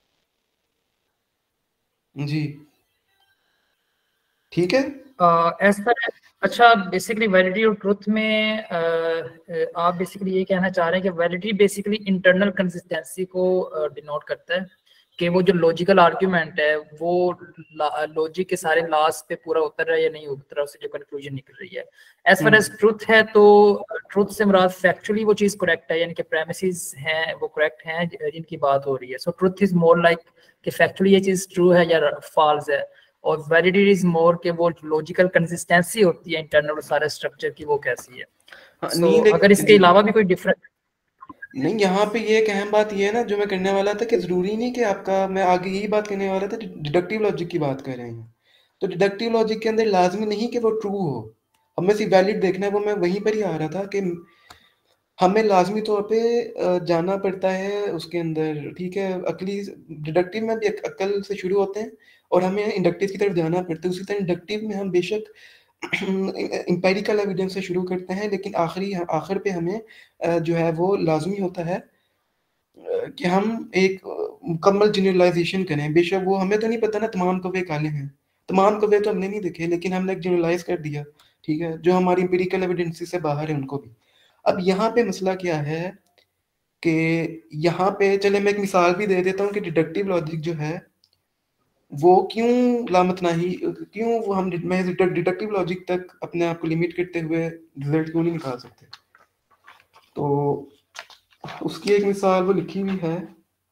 जी ठीक है। एज पर अच्छा, बेसिकली वैलिडिटी और ट्रुथ में uh, uh, आप बेसिकली ये कहना चाह रहे हैं कि वैलिडिटी बेसिकली इंटरनल कंसिस्टेंसी को डिनोट uh, करता है, कि वो जो लॉजिकल आर्ग्यूमेंट है वो लॉजिक के सारे लॉस पे पूरा उतर रहा है या नहीं उतर रहा, उससे जो कंक्लूजन निकल रही है। एज फार एज ट्रुथ है तो ट्रुथ से मुराद फैक्चुअली वो चीज करेक्ट है, यानी कि प्रेमिसेस हैं वो करेक्ट हैं जिनकी बात हो रही है। So truth is more like कि फैक्चुअली ये चीज ट्रू है या फॉल्स है, और वैलिडिटी इज मोर के वो लॉजिकल कंसिस्टेंसी होती है इंटरनल सारे स्ट्रक्चर की, वो कैसी है। हाँ, सो नहीं so, अगर देख इसके जी अलावा भी कोई डिफरेंट। नहीं, यहाँ पे ये एक अहम बात ये है ना जो मैं करने वाला था, कि जरूरी नहीं कि आपका, मैं आगे यही बात करने वाला था, डिडक्टिव लॉजिक की बात कर रहे हैं, तो डिडक्टिव लॉजिक के अंदर लाजमी नहीं कि वो ट्रू हो, हमें सिर्फ वैलिड देखना है। वो मैं वहीं पर ही आ रहा था कि हमें लाजमी तौर पे जाना पड़ता है उसके अंदर, ठीक है, अकली डिडक्टिव में भी अकल से शुरू होते हैं और हमें इंडक्टिव की तरफ जाना पड़ता है। उसी तरह इंडक्टिव में हम बेशक इंपेरिकल एविडेंस से शुरू करते हैं, लेकिन आखिरी आखिर पे हमें जो है वो लाजमी होता है कि हम एक मुकम्मल जनरलाइजेशन करें। बेशक वो हमें तो नहीं पता ना तमाम कौवे काले हैं, तमाम कौवे तो हमने नहीं देखे, लेकिन हमने एक जनरलाइज कर दिया, ठीक है, जो हमारी इंपेरिकल एविडेंस से बाहर है उनको भी। अब यहाँ पे मसला क्या है कि यहाँ पे चले मैं एक मिसाल भी दे देता हूँ कि डिडक्टिव लॉजिक जो है वो क्यों लामत नहीं, क्यों वो हम मैं डिडक्टिव लॉजिक तक अपने आप को लिमिट करते हुए रिजल्ट क्यों नहीं निकाल सकते। तो उसकी एक मिसाल वो लिखी हुई है,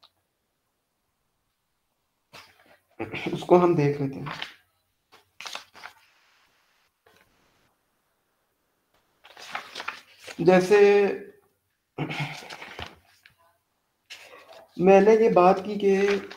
उसको हम देख लेते हैं। जैसे मैंने ये बात की कि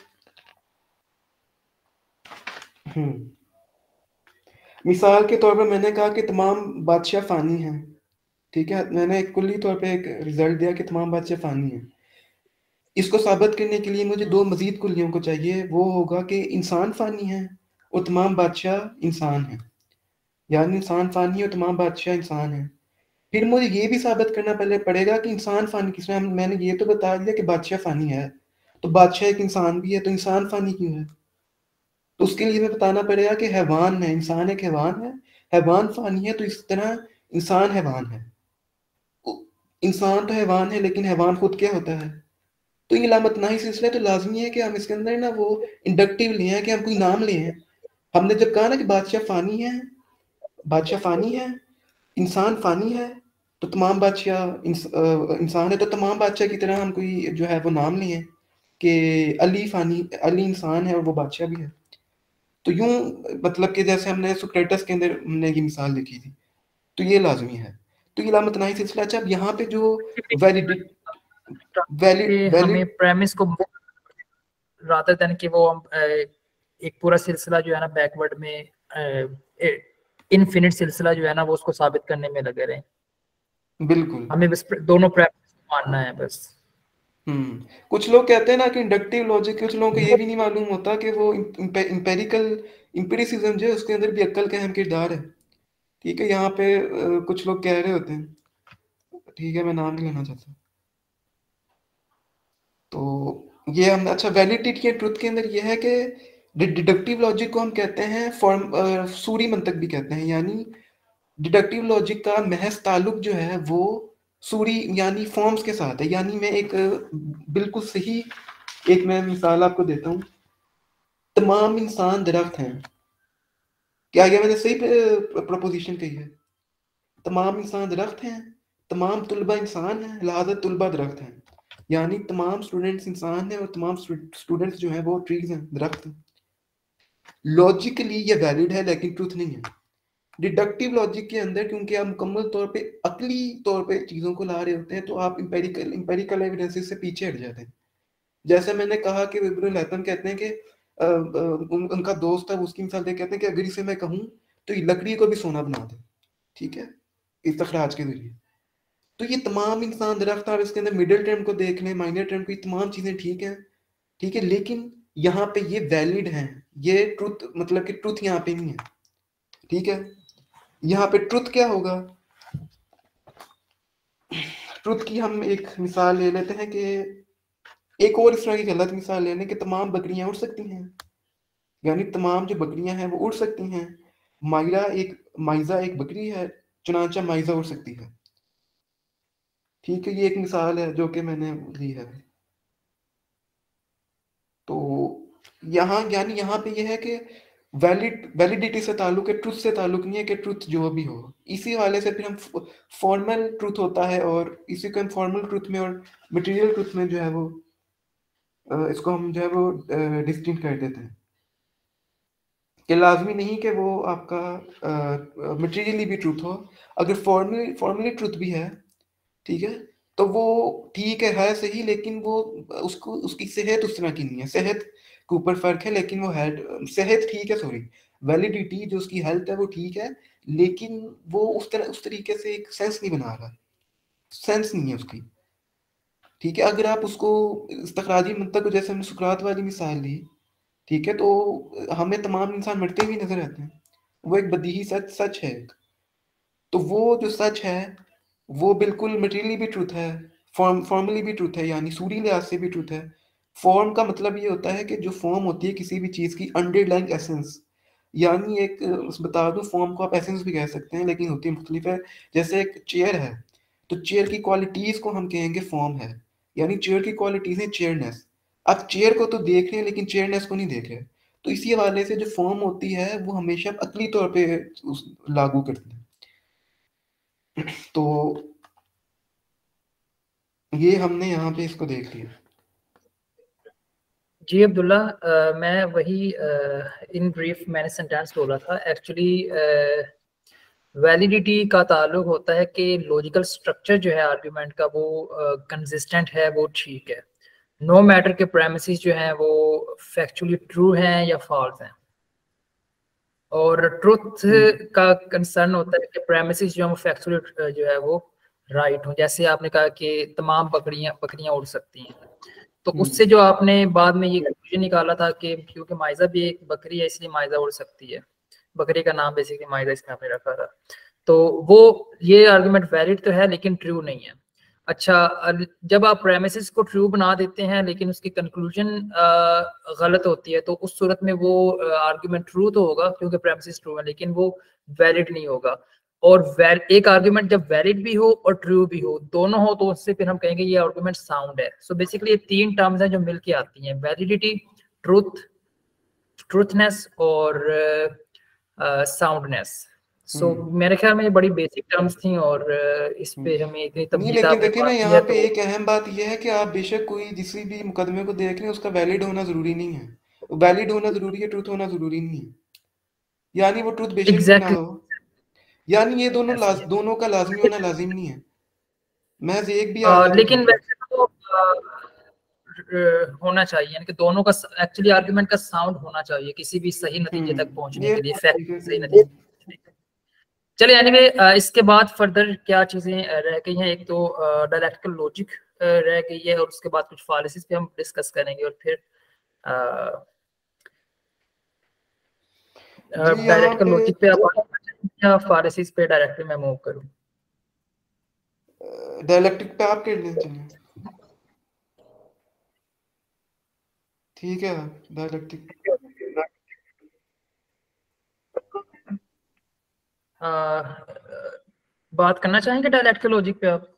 हम्म मिसाल के तौर पर मैंने कहा कि तमाम बादशाह फानी हैं, ठीक है, मैंने एक कुल्ली तौर पे एक रिजल्ट दिया कि तमाम बादशाह फानी हैं। इसको साबित करने के लिए मुझे दो मजीद कुल्लियों को चाहिए, वो होगा कि इंसान फानी है और तमाम बादशाह इंसान हैं, यानी इंसान फानी है और तमाम बादशाह इंसान हैं। फिर मुझे ये भी साबित करना पहले पड़ेगा कि इंसान फानी किसमें, हम मैंने ये तो बता दिया कि बादशाह फानी है, तो बादशाह एक इंसान भी है, तो इंसान फानी क्यों है? तो उसके लिए हमें बताना पड़ेगा कि हैवान है, इंसान एक हैवान है, हैवान फानी है, तो इस तरह इंसान हैवान है। इंसान तो हैवान है लेकिन हैवान खुद क्या होता है? तो ये लामत नहीं सिलसिला है, तो लाजमी है कि हम इसके अंदर ना वो इंडक्टिव लिए हैं, कि हम कोई नाम लिए हैं। हमने जब कहा ना कि बादशाह फानी है, बादशाह फानी है, इंसान फानी है, तो तमाम बादशाह इंस, अ, इंसान है, तो तमाम बादशाह की तरह हम कोई जो है वो नाम लिए कि अली फानी, अली इंसान है और वो बादशाह भी है। तो यूं मतलब कि जैसे हमने सुक्रेटस के अंदर हमने ये मिसाल लिखी थी, तो ये लाजमी है। तो ये लामत नहीं सिलसिला। अच्छा, अब यहाँ पे जो वैलिड वैलिड कि हमें वैलिड प्रेमिस को रादर देन कि वो हम एक पूरा सिलसिला जो है ना बैकवर्ड में इनफिनिट सिलसिला जो है ना वो उसको साबित करने में लगे रहे, बिल्कुल। हमें बस दोनों प्रेमिस को मानना है बस। हम्म कुछ लोग कहते हैं ना कि इंडक्टिव लॉजिक, कुछ लोगों को ये भी नहीं मालूम होता कि वो इंपेरिकल इंपेरिसिज्म जो है उसके अंदर भी अक्ल का अहम किरदार है, ठीक है। यहाँ पे अ, कुछ लोग कह रहे होते हैं, ठीक है, मैं नाम नहीं लेना चाहता। तो ये हम, अच्छा, वैलिडिटी के ट्रुथ के अंदर ये है कि डिडक्टिव लॉजिक को हम कहते हैं फॉर्म सूरी मंतक भी कहते हैं, यानी डिडक्टिव लॉजिक का महज ताल्लुक जो है वो सूरी यानी फॉर्म्स के साथ है। यानी मैं एक अ, बिल्कुल सही एक मैं मिसाल आपको देता हूँ, तमाम इंसान दरख्त हैं। क्या ये मैंने सही प्रपोजिशन कही है? तमाम इंसान दरख्त हैं, तमाम तुलबा इंसान हैं, लिहाजा तुलबा दरख्त हैं। यानी तमाम स्टूडेंट्स इंसान हैं और तमाम स्टूडेंट्स जो हैं वो ट्रीज हैं, दरख्त हैं। लॉजिकली ये वैलिड है लेकिन ट्रूथ नहीं है। डिडक्टिव लॉजिक के अंदर क्योंकि आप मुकम्मल तौर पे अकली तौर पे चीजों को ला रहे होते हैं तो आप इंपेरिकल इंपेरिकल एविडेंसेस से पीछे हट जाते हैं। जैसे मैंने कहा कि इब्न हैतम कहते हैं कि अ, अ, उन, उनका दोस्त है, उसकी मिसाल दे कहते हैं कि अगर इसे मैं कहूँ तो ये लकड़ी को भी सोना बना दे, ठीक है, इस्तखराज के जरिए। तो ये तमाम इंसान दरख्त, आप इसके अंदर मिडिल टर्म को देख लें, माइनर टर्म को, ये तमाम चीजें ठीक है, ठीक है, लेकिन यहाँ पे ये वैलिड है, ये ट्रुथ, मतलब कि ट्रुथ यहाँ पे नहीं है, ठीक है। यहाँ पे ट्रुथ क्या होगा, ट्रुथ की हम एक मिसाल ले लेते हैं कि एक और इस तरह की गलत मिसाल ले लें कि तमाम बकरियां उड़ सकती हैं, यानी तमाम जो बकरियां हैं वो उड़ सकती हैं। मायरा एक माइजा एक बकरी है, चुनांचा माइजा उड़ सकती है, ठीक है। ये एक मिसाल है जो कि मैंने ली है। तो यहाँ यानी यहाँ पे ये है कि वैलिड वैलिडिटी से ताल्लुक है, ट्रुथ से ताल्लुक नहीं है कि ट्रुथ जो भी हो। इसी वाले से फिर हम फॉर्मल ट्रुथ होता है और इसी को हम फॉर्मल ट्रुथ में और मटेरियल ट्रुथ में जो है वो अ, इसको हम जो है वो डिस्टिंक्ट कर देते हैं कि लाजमी नहीं कि वो आपका मटेरियली भी ट्रुथ हो। अगर फॉर्मली फॉर्मली ट्रुथ भी है, ठीक है, तो वो ठीक है है सही, लेकिन वो उसको उसकी सेहत उस तरह की नहीं है, सेहत के ऊपर फर्क है, लेकिन वो है सेहत ठीक है, सॉरी, वैलिडिटी जो उसकी हेल्थ है वो ठीक है, लेकिन वो उस तरह उस तरीके से एक सेंस नहीं बना रहा, सेंस नहीं है उसकी, ठीक है। अगर आप उसको इस्तखराजी मंतक को, जैसे हमने सुकरात वाली मिसाल ली, ठीक है, तो हमें तमाम इंसान मरते हुए नजर आते हैं, वो एक बदीही सच सच है एक। तो वो जो सच है वो बिल्कुल मटेरियली भी ट्रूथ है, फॉर्म फॉर्मली भी ट्रूथ है, यानी सूरी लिहाज से भी ट्रूथ है। फॉर्म का मतलब ये होता है कि जो फॉर्म होती है किसी भी चीज की अंडरलाइंग एसेंस, यानी एक अ, बता दूं, फॉर्म को आप एसेंस भी कह सकते हैं लेकिन होती है मुख्तलिफ है। जैसे एक चेयर है, तो चेयर की क्वालिटीज को हम कहेंगे फॉर्म है, यानी चेयर की क्वालिटीज है चेयरनेस। आप चेयर को तो देख रहे हैं लेकिन चेयरनेस को नहीं देख रहे। तो इसी हवाले से जो फॉर्म होती है वो हमेशा अकली तौर पे उस लागू करती है। तो ये हमने यहाँ पे इसको देख लिया। जी अब्दुल्ला, uh, मैं वही इन ब्रीफ मैंने सेंटेंस बोला था। एक्चुअली वैलिडिटी uh, का ताल्लुक होता है कि लॉजिकल स्ट्रक्चर जो है आर्ग्यूमेंट का वो कंसिस्टेंट uh, है, वो ठीक है, नो no मैटर के प्रेमिसेस जो हैं वो फैक्चुअली ट्रू हैं या फॉल्स हैं। और ट्रुथ का कंसर्न होता है कि प्रेमिसेस जो है वो फैक्चुअली जो है वो राइट हो। जैसे आपने कहा कि तमाम बकरियां बकरियां उड़ सकती हैं, तो उससे जो आपने बाद में ये कंक्लूजन निकाला था कि क्योंकि माइजा भी एक बकरी है इसलिए माइजा उड़ सकती है, बकरी का नाम बेसिकली माइजा इसमें आपने रखा था, तो वो ये आर्गुमेंट वैलिड तो है लेकिन ट्रू नहीं है। अच्छा, जब आप प्रेमिसेस को ट्रू बना देते हैं लेकिन उसकी कंक्लूजन गलत होती है, तो उस सूरत में वो आर्गुमेंट ट्रू तो होगा क्योंकि प्रेमिसेस ट्रू है, लेकिन वो वैलिड नहीं होगा। और एक आर्गुमेंट जब वैलिड भी हो और ट्रू भी हो, दोनों हो, तो उससे फिर हम कहेंगे ये आर्गुमेंट साउंड है। सो बेसिकली ये तीन टर्म्स हैं जो मिलके आती हैं, वैलिडिटी, ट्रूथ, ट्रूथनेस और साउंडनेस। सो मेरे ख्याल में ये बड़ी बेसिक टर्म्स थी और uh, इस पे हमें इतनी नहीं, तबदील लेकिन आपने देखिए ना, बात की यहाँ है पे तो एक अहम बात यह है कि आप बेशक कोई किसी भी मुकदमे को देख रहे हैं उसका वैलिड होना जरूरी नहीं है, वैलिड होना जरूरी है, ट्रूथ होना जरूरी नहीं है। यानी वो ट्रूथ बेशक भी ना एग्जैक्टली हो, यानी ये दोनों ऐसी लाज, है। दोनों का लाजमी होना लाजिम नहीं है, महज एक भी uh, आला तो लेकिन ठीक है। वैसे तो uh, होना चाहिए, यानी कि दोनों का एक्चुअली आर्गुमेंट का साउंड होना चाहिए किसी भी सही नतीजे तक हम्म पहुंचने ये के लिए, बात फैक्ट ठीक है सही कि नतीजे तक पहुंचने के लिए। चलिए, एनीवे इसके बाद फर्दर क्या चीजें रह गई हैं, एक तो डायलेक्टिकल लॉजिक रह गई है और उसके बाद कुछ फालिसिस पे हम डिस्कस करेंगे और फिर जी यहाँ डायलेक्टिकल पे लॉजिक पे आप या फालिसिस पे डायरेक्टली मैं मूव करूं। डायलेक्टिक पे आप कर लें, चलिए ठीक है। डायलेक्टिक बात करना चाहेंगे डायलेक्टिकल लॉजिक पे आप?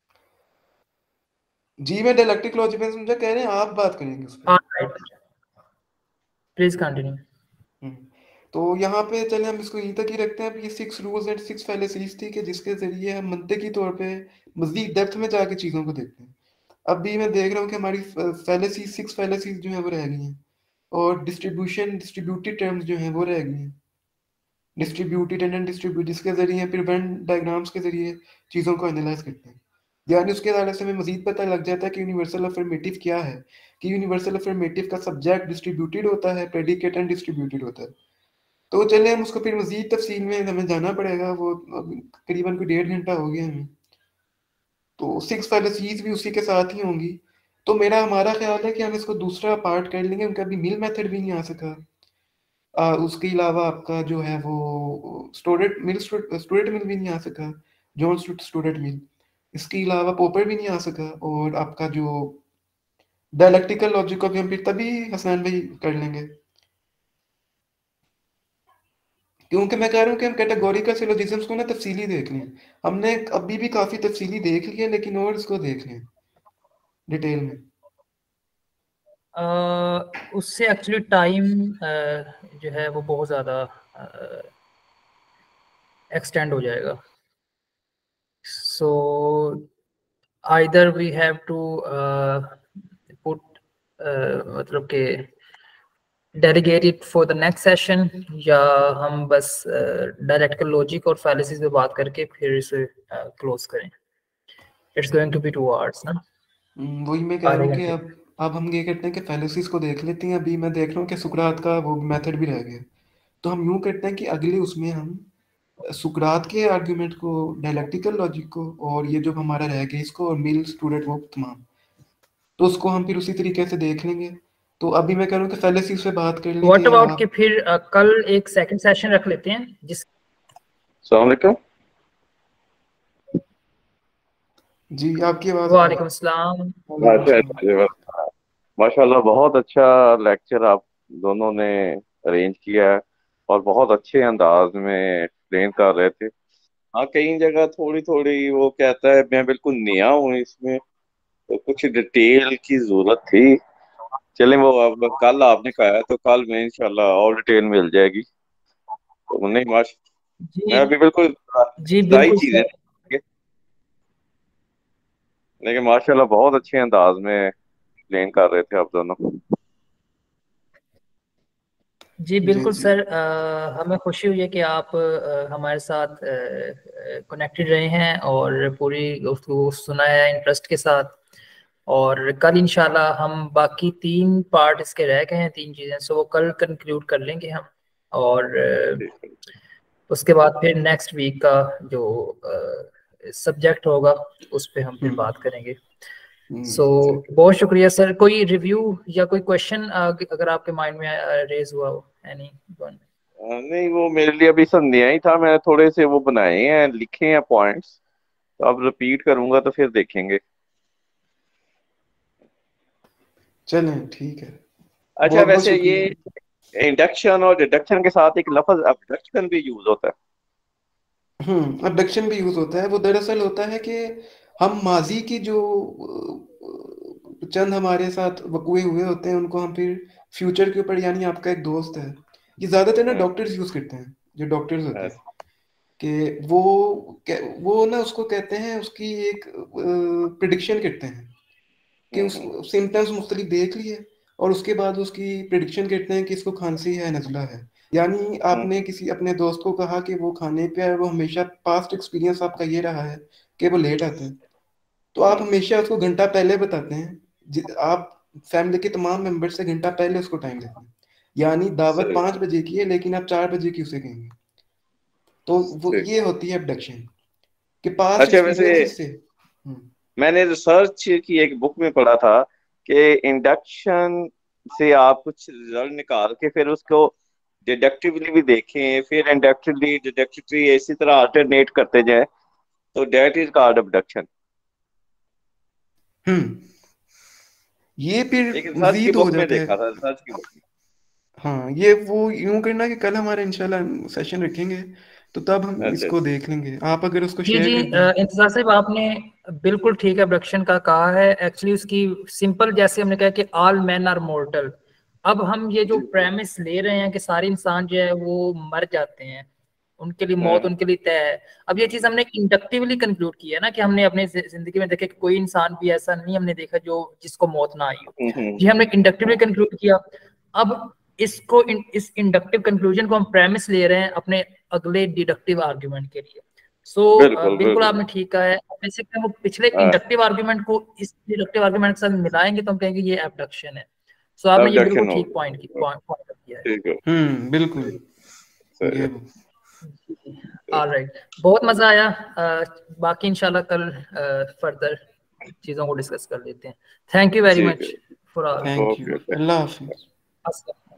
जी मैं डायलेक्टिक लॉजिक में समझा, कह रहे हैं आप बात करेंगे उस हाँ, पर। Right, please continue. तो यहाँ पे चले हम इसको यहीं तक ही रखते हैं। ये six rules and six fallacies थी कि जिसके जरिए हम मंतकी तौर पे मजीद डेप्थ में जाके चीज़ों को देखते हैं। अभी मैं देख रहा हूँ कि हमारी फैलेसी सिक्स फैलेसीज जो है वो रह गई हैं, और डिस्ट्रीब्यूशन डिस्ट्रीब्यूटेड टर्म्स जो हैं वो रह गई हैं, डिस्ट्रीब्यूटेड एंड अनडिस्ट्रीब्यूटेड, जिसके जरिए फिर वेन डायग्राम्स के जरिए चीज़ों को एनालाइज करते हैं। यानी उसके द्वारा से हमें मजीद पता लग जाता है कि यूनिवर्सल अफर्मेटिव क्या है, कि यूनिवर्सल अफर्मेटिव का सब्जेक्ट डिस्ट्रीब्यूटेड होता है, प्रेडिकेट अनडिस्ट्रीब्यूटेड होता है। तो चले हम उसको फिर मजीद तफसील में हमें जाना पड़ेगा, वो करीबन कोई डेढ़ घंटा हो गया हमें, तो सिक्स फैलेसीज भी उसी के साथ ही होंगी। तो मेरा हमारा ख्याल है कि हम इसको दूसरा पार्ट कर लेंगे, उनका भी मिल मेथड भी नहीं आ सका। आ, उसके अलावा आपका जो है वो स्टूडेंट मिल स्टूडेंट मिल भी नहीं आ सका, जॉन स्टूडेंट मिल। इसके अलावा पोपर भी नहीं आ सका, और आपका जो डायलेक्टिकल लॉजिक को भी हम फिर तभी हसनैन भाई कर लेंगे, क्योंकि मैं कह रहा हूँ कि हम कैटेगोरिकल सिलोजिज्म्स को ना तफसीली देख लें। हमने अभी भी काफी तफसीली देख लिया, लेकिन और इसको देख लें डिटेल में। uh, उससे एक्चुअली टाइम uh, जो है वो बहुत ज़्यादा एक्सटेंड uh, हो जाएगा। So either we have to put मतलब के delegate it for the next session, या हम बस डायलेक्टिकल लॉजिक और फैलेसीज पे बात करके फिर इसे क्लोज करें। It's going to be two hours ना। वही मैं कह रहा हूँ कि अब अब हम ये करते हैं कि फैलेसीज को देख लेते हैं। अभी मैं देख रहा हूँ कि सुकरात का वो मेथड भी रह गया, तो हम यूं करते हैं कि अगले उसमें हम सुकरात के आर्गुमेंट को, डायलेक्टिकल लॉजिक को, और ये जो हमारा रह गया इसको, और मिल स्टूडेंट वो तमाम, तो उसको हम फिर उसी तरीके से देख लेंगे। तो अभी मैं कह रहा हूँ कि फैलेसीज पे बात कर ली व्हाट थी अबाउट आप। कि फिर uh, कल एक सेकंड सेशन रख लेते हैं जिस अस्सलाम वालेकुम। जी आपकी आवाज। वालेकुम सलाम। माशाल्लाह बहुत अच्छा लेक्चर आप दोनों ने अरेंज किया है और बहुत अच्छे अंदाज में एक्सप्लेन कर रहे थे। हाँ, कई जगह थोड़ी थोड़ी वो कहता है मैं बिल्कुल नया हूँ इसमें, तो कुछ डिटेल की जरूरत थी। चलें, वो अब कल आपने कहा है तो कल में इंशाल्लाह और डिटेल मिल जाएगी। तो नहीं माश मैं जी अभी बिल्कुल जी सारी बिल्कुल चीजें, सर। लेकिन माशाल्लाह बहुत अच्छे अंदाज में एक्सप्लेन कर रहे थे आप दोनों। जी बिल्कुल जी सर। आ, हमें खुशी हुई है कि आप आ, हमारे साथ कनेक्टेड रहे हैं और पूरी उसको सुना है इंटरेस्ट के साथ। और कल इंशाल्लाह हम बाकी तीन पार्ट इसके रह गए हैं, तीन चीज़ें, सो वो कल कंक्लूड कर लेंगे हम। और आ, उसके बाद फिर नेक्स्ट वीक का जो सब्जेक्ट होगा उस पर हम फिर बात करेंगे। सो so, बहुत शुक्रिया सर। कोई रिव्यू या कोई क्वेश्चन अगर आपके माइंड में रेज हुआ हो, एनी वन? नहीं, वो मेरे लिए अभी सब नया ही था, मैंने थोड़े से वो बनाए हैं, लिखे हैं पॉइंट्स, तो अब रिपीट करूंगा तो फिर देखेंगे। चलें ठीक है। अच्छा, बहुत बहुत वैसे ये शुक्रिया। इंडक्शन और डिडक्शन के साथ एक लफ्ज अबडक्शन भी यूज होता है। हम्म अबडक्शन भी यूज होता है। वो दरअसल होता है कि हम माजी की जो अ, चंद हमारे साथ वक़ुए हुए होते हैं उनको हम फिर फ्यूचर के ऊपर, यानी आपका एक दोस्त है, ये ज्यादातर ना हाँ, डॉक्टर्स यूज करते हैं, जो डॉक्टर्स होते हाँ, हैं, कि वो वो ना उसको कहते हैं, उसकी एक प्रिडिक्शन करते हैं कि हम्म, हम्म, उस सिम्टम्स मुख्तलिफ देख लिए, और उसके बाद उसकी प्रिडिक्शन करते हैं कि इसको खांसी है, नज़ला है। यानी हम्म, आपने किसी अपने दोस्त को कहा कि वो खाने पे है, वो हमेशा पास्ट एक्सपीरियंस आपका ये रहा है कि वो लेट आता है, तो आप हम्म, हमेशा उसको घंटा पहले बताते हैं। जि- आप फैमिली के तमाम मेंबर से घंटा पहले उसको टाइम देते हैं। यानी दावत सही पाँच बजे की है, लेकिन आप चार बजे की उसे कहेंगे। तो वो सही। ये होती है अबडक्शन, कि पास्ट अच्छा, वैसे एक्सपीरियंसेस से। हम्म मैंने रिसर्च की एक बुक में पढ़ा था कि इंडक्शन से आप कुछ रिजल्ट निकाल के फिर उसको डिडक्टिवली भी देखें, फिर इंडक्टिवली डिडक्टिवली इसी तरह अल्टरनेट करते जाएं, तो दैट इज कॉल्ड अबडक्शन। हम्म ये फिर एक रिसर्च की मजीद हो बुक में जाता है। देखा था, रिसर्च की बुक में। हाँ, ये वो यूं करना कि कल हमारा इंशाल्लाह सेशन रखेंगे, तो तब हम अच्छा इसको अच्छा। देख लेंगे, आप अगर उसको जी शेयर जी कर अ, दें। इंतजार साहब आपने बिल्कुल ठीक है अबडक्शन का कहा है। एक्चुअली उसकी सिंपल, जैसे हमने कहा कि ऑल मैन आर मोर्टल, अब हम ये जो जी प्रेमिस ले रहे हैं कि सारे इंसान जो है वो मर जाते हैं, उनके लिए मौत उनके लिए तय है। अब ये चीज हमने इंडक्टिवली कंक्लूड की है ना, कि हमने अपने जिंदगी में देखे कि कोई इंसान भी ऐसा नहीं हमने देखा जो जिसको मौत ना आई हो, ये हमने इंडक्टिवली कंक्लूड किया। अब इसको इन, इस इंडक्टिव कंक्लूजन को हम प्रेमिस ले रहे हैं अपने अगले डिडक्टिव आर्ग्यूमेंट के लिए। सो so, बिल्कुल, uh, बिल्कुल आपने ठीक कहा है। बेसिकली वो पिछले इंडक्टिव आर्गुमेंट को इस डिडक्टिव आर्गुमेंट के साथ मिलाएंगे तो हम कहेंगे ये एबडक्शन है। सो so, आपने ये बिल्कुल ठीक पॉइंट की पॉइंट किया है। ठीक है, हम्म बिल्कुल। ऑलराइट, बहुत मजा आया। uh, बाकी इंशाल्लाह कल फर्दर uh, चीजों को डिस्कस कर लेते हैं। Thank you very much for all. Thank you. अल्लाह हाफिज।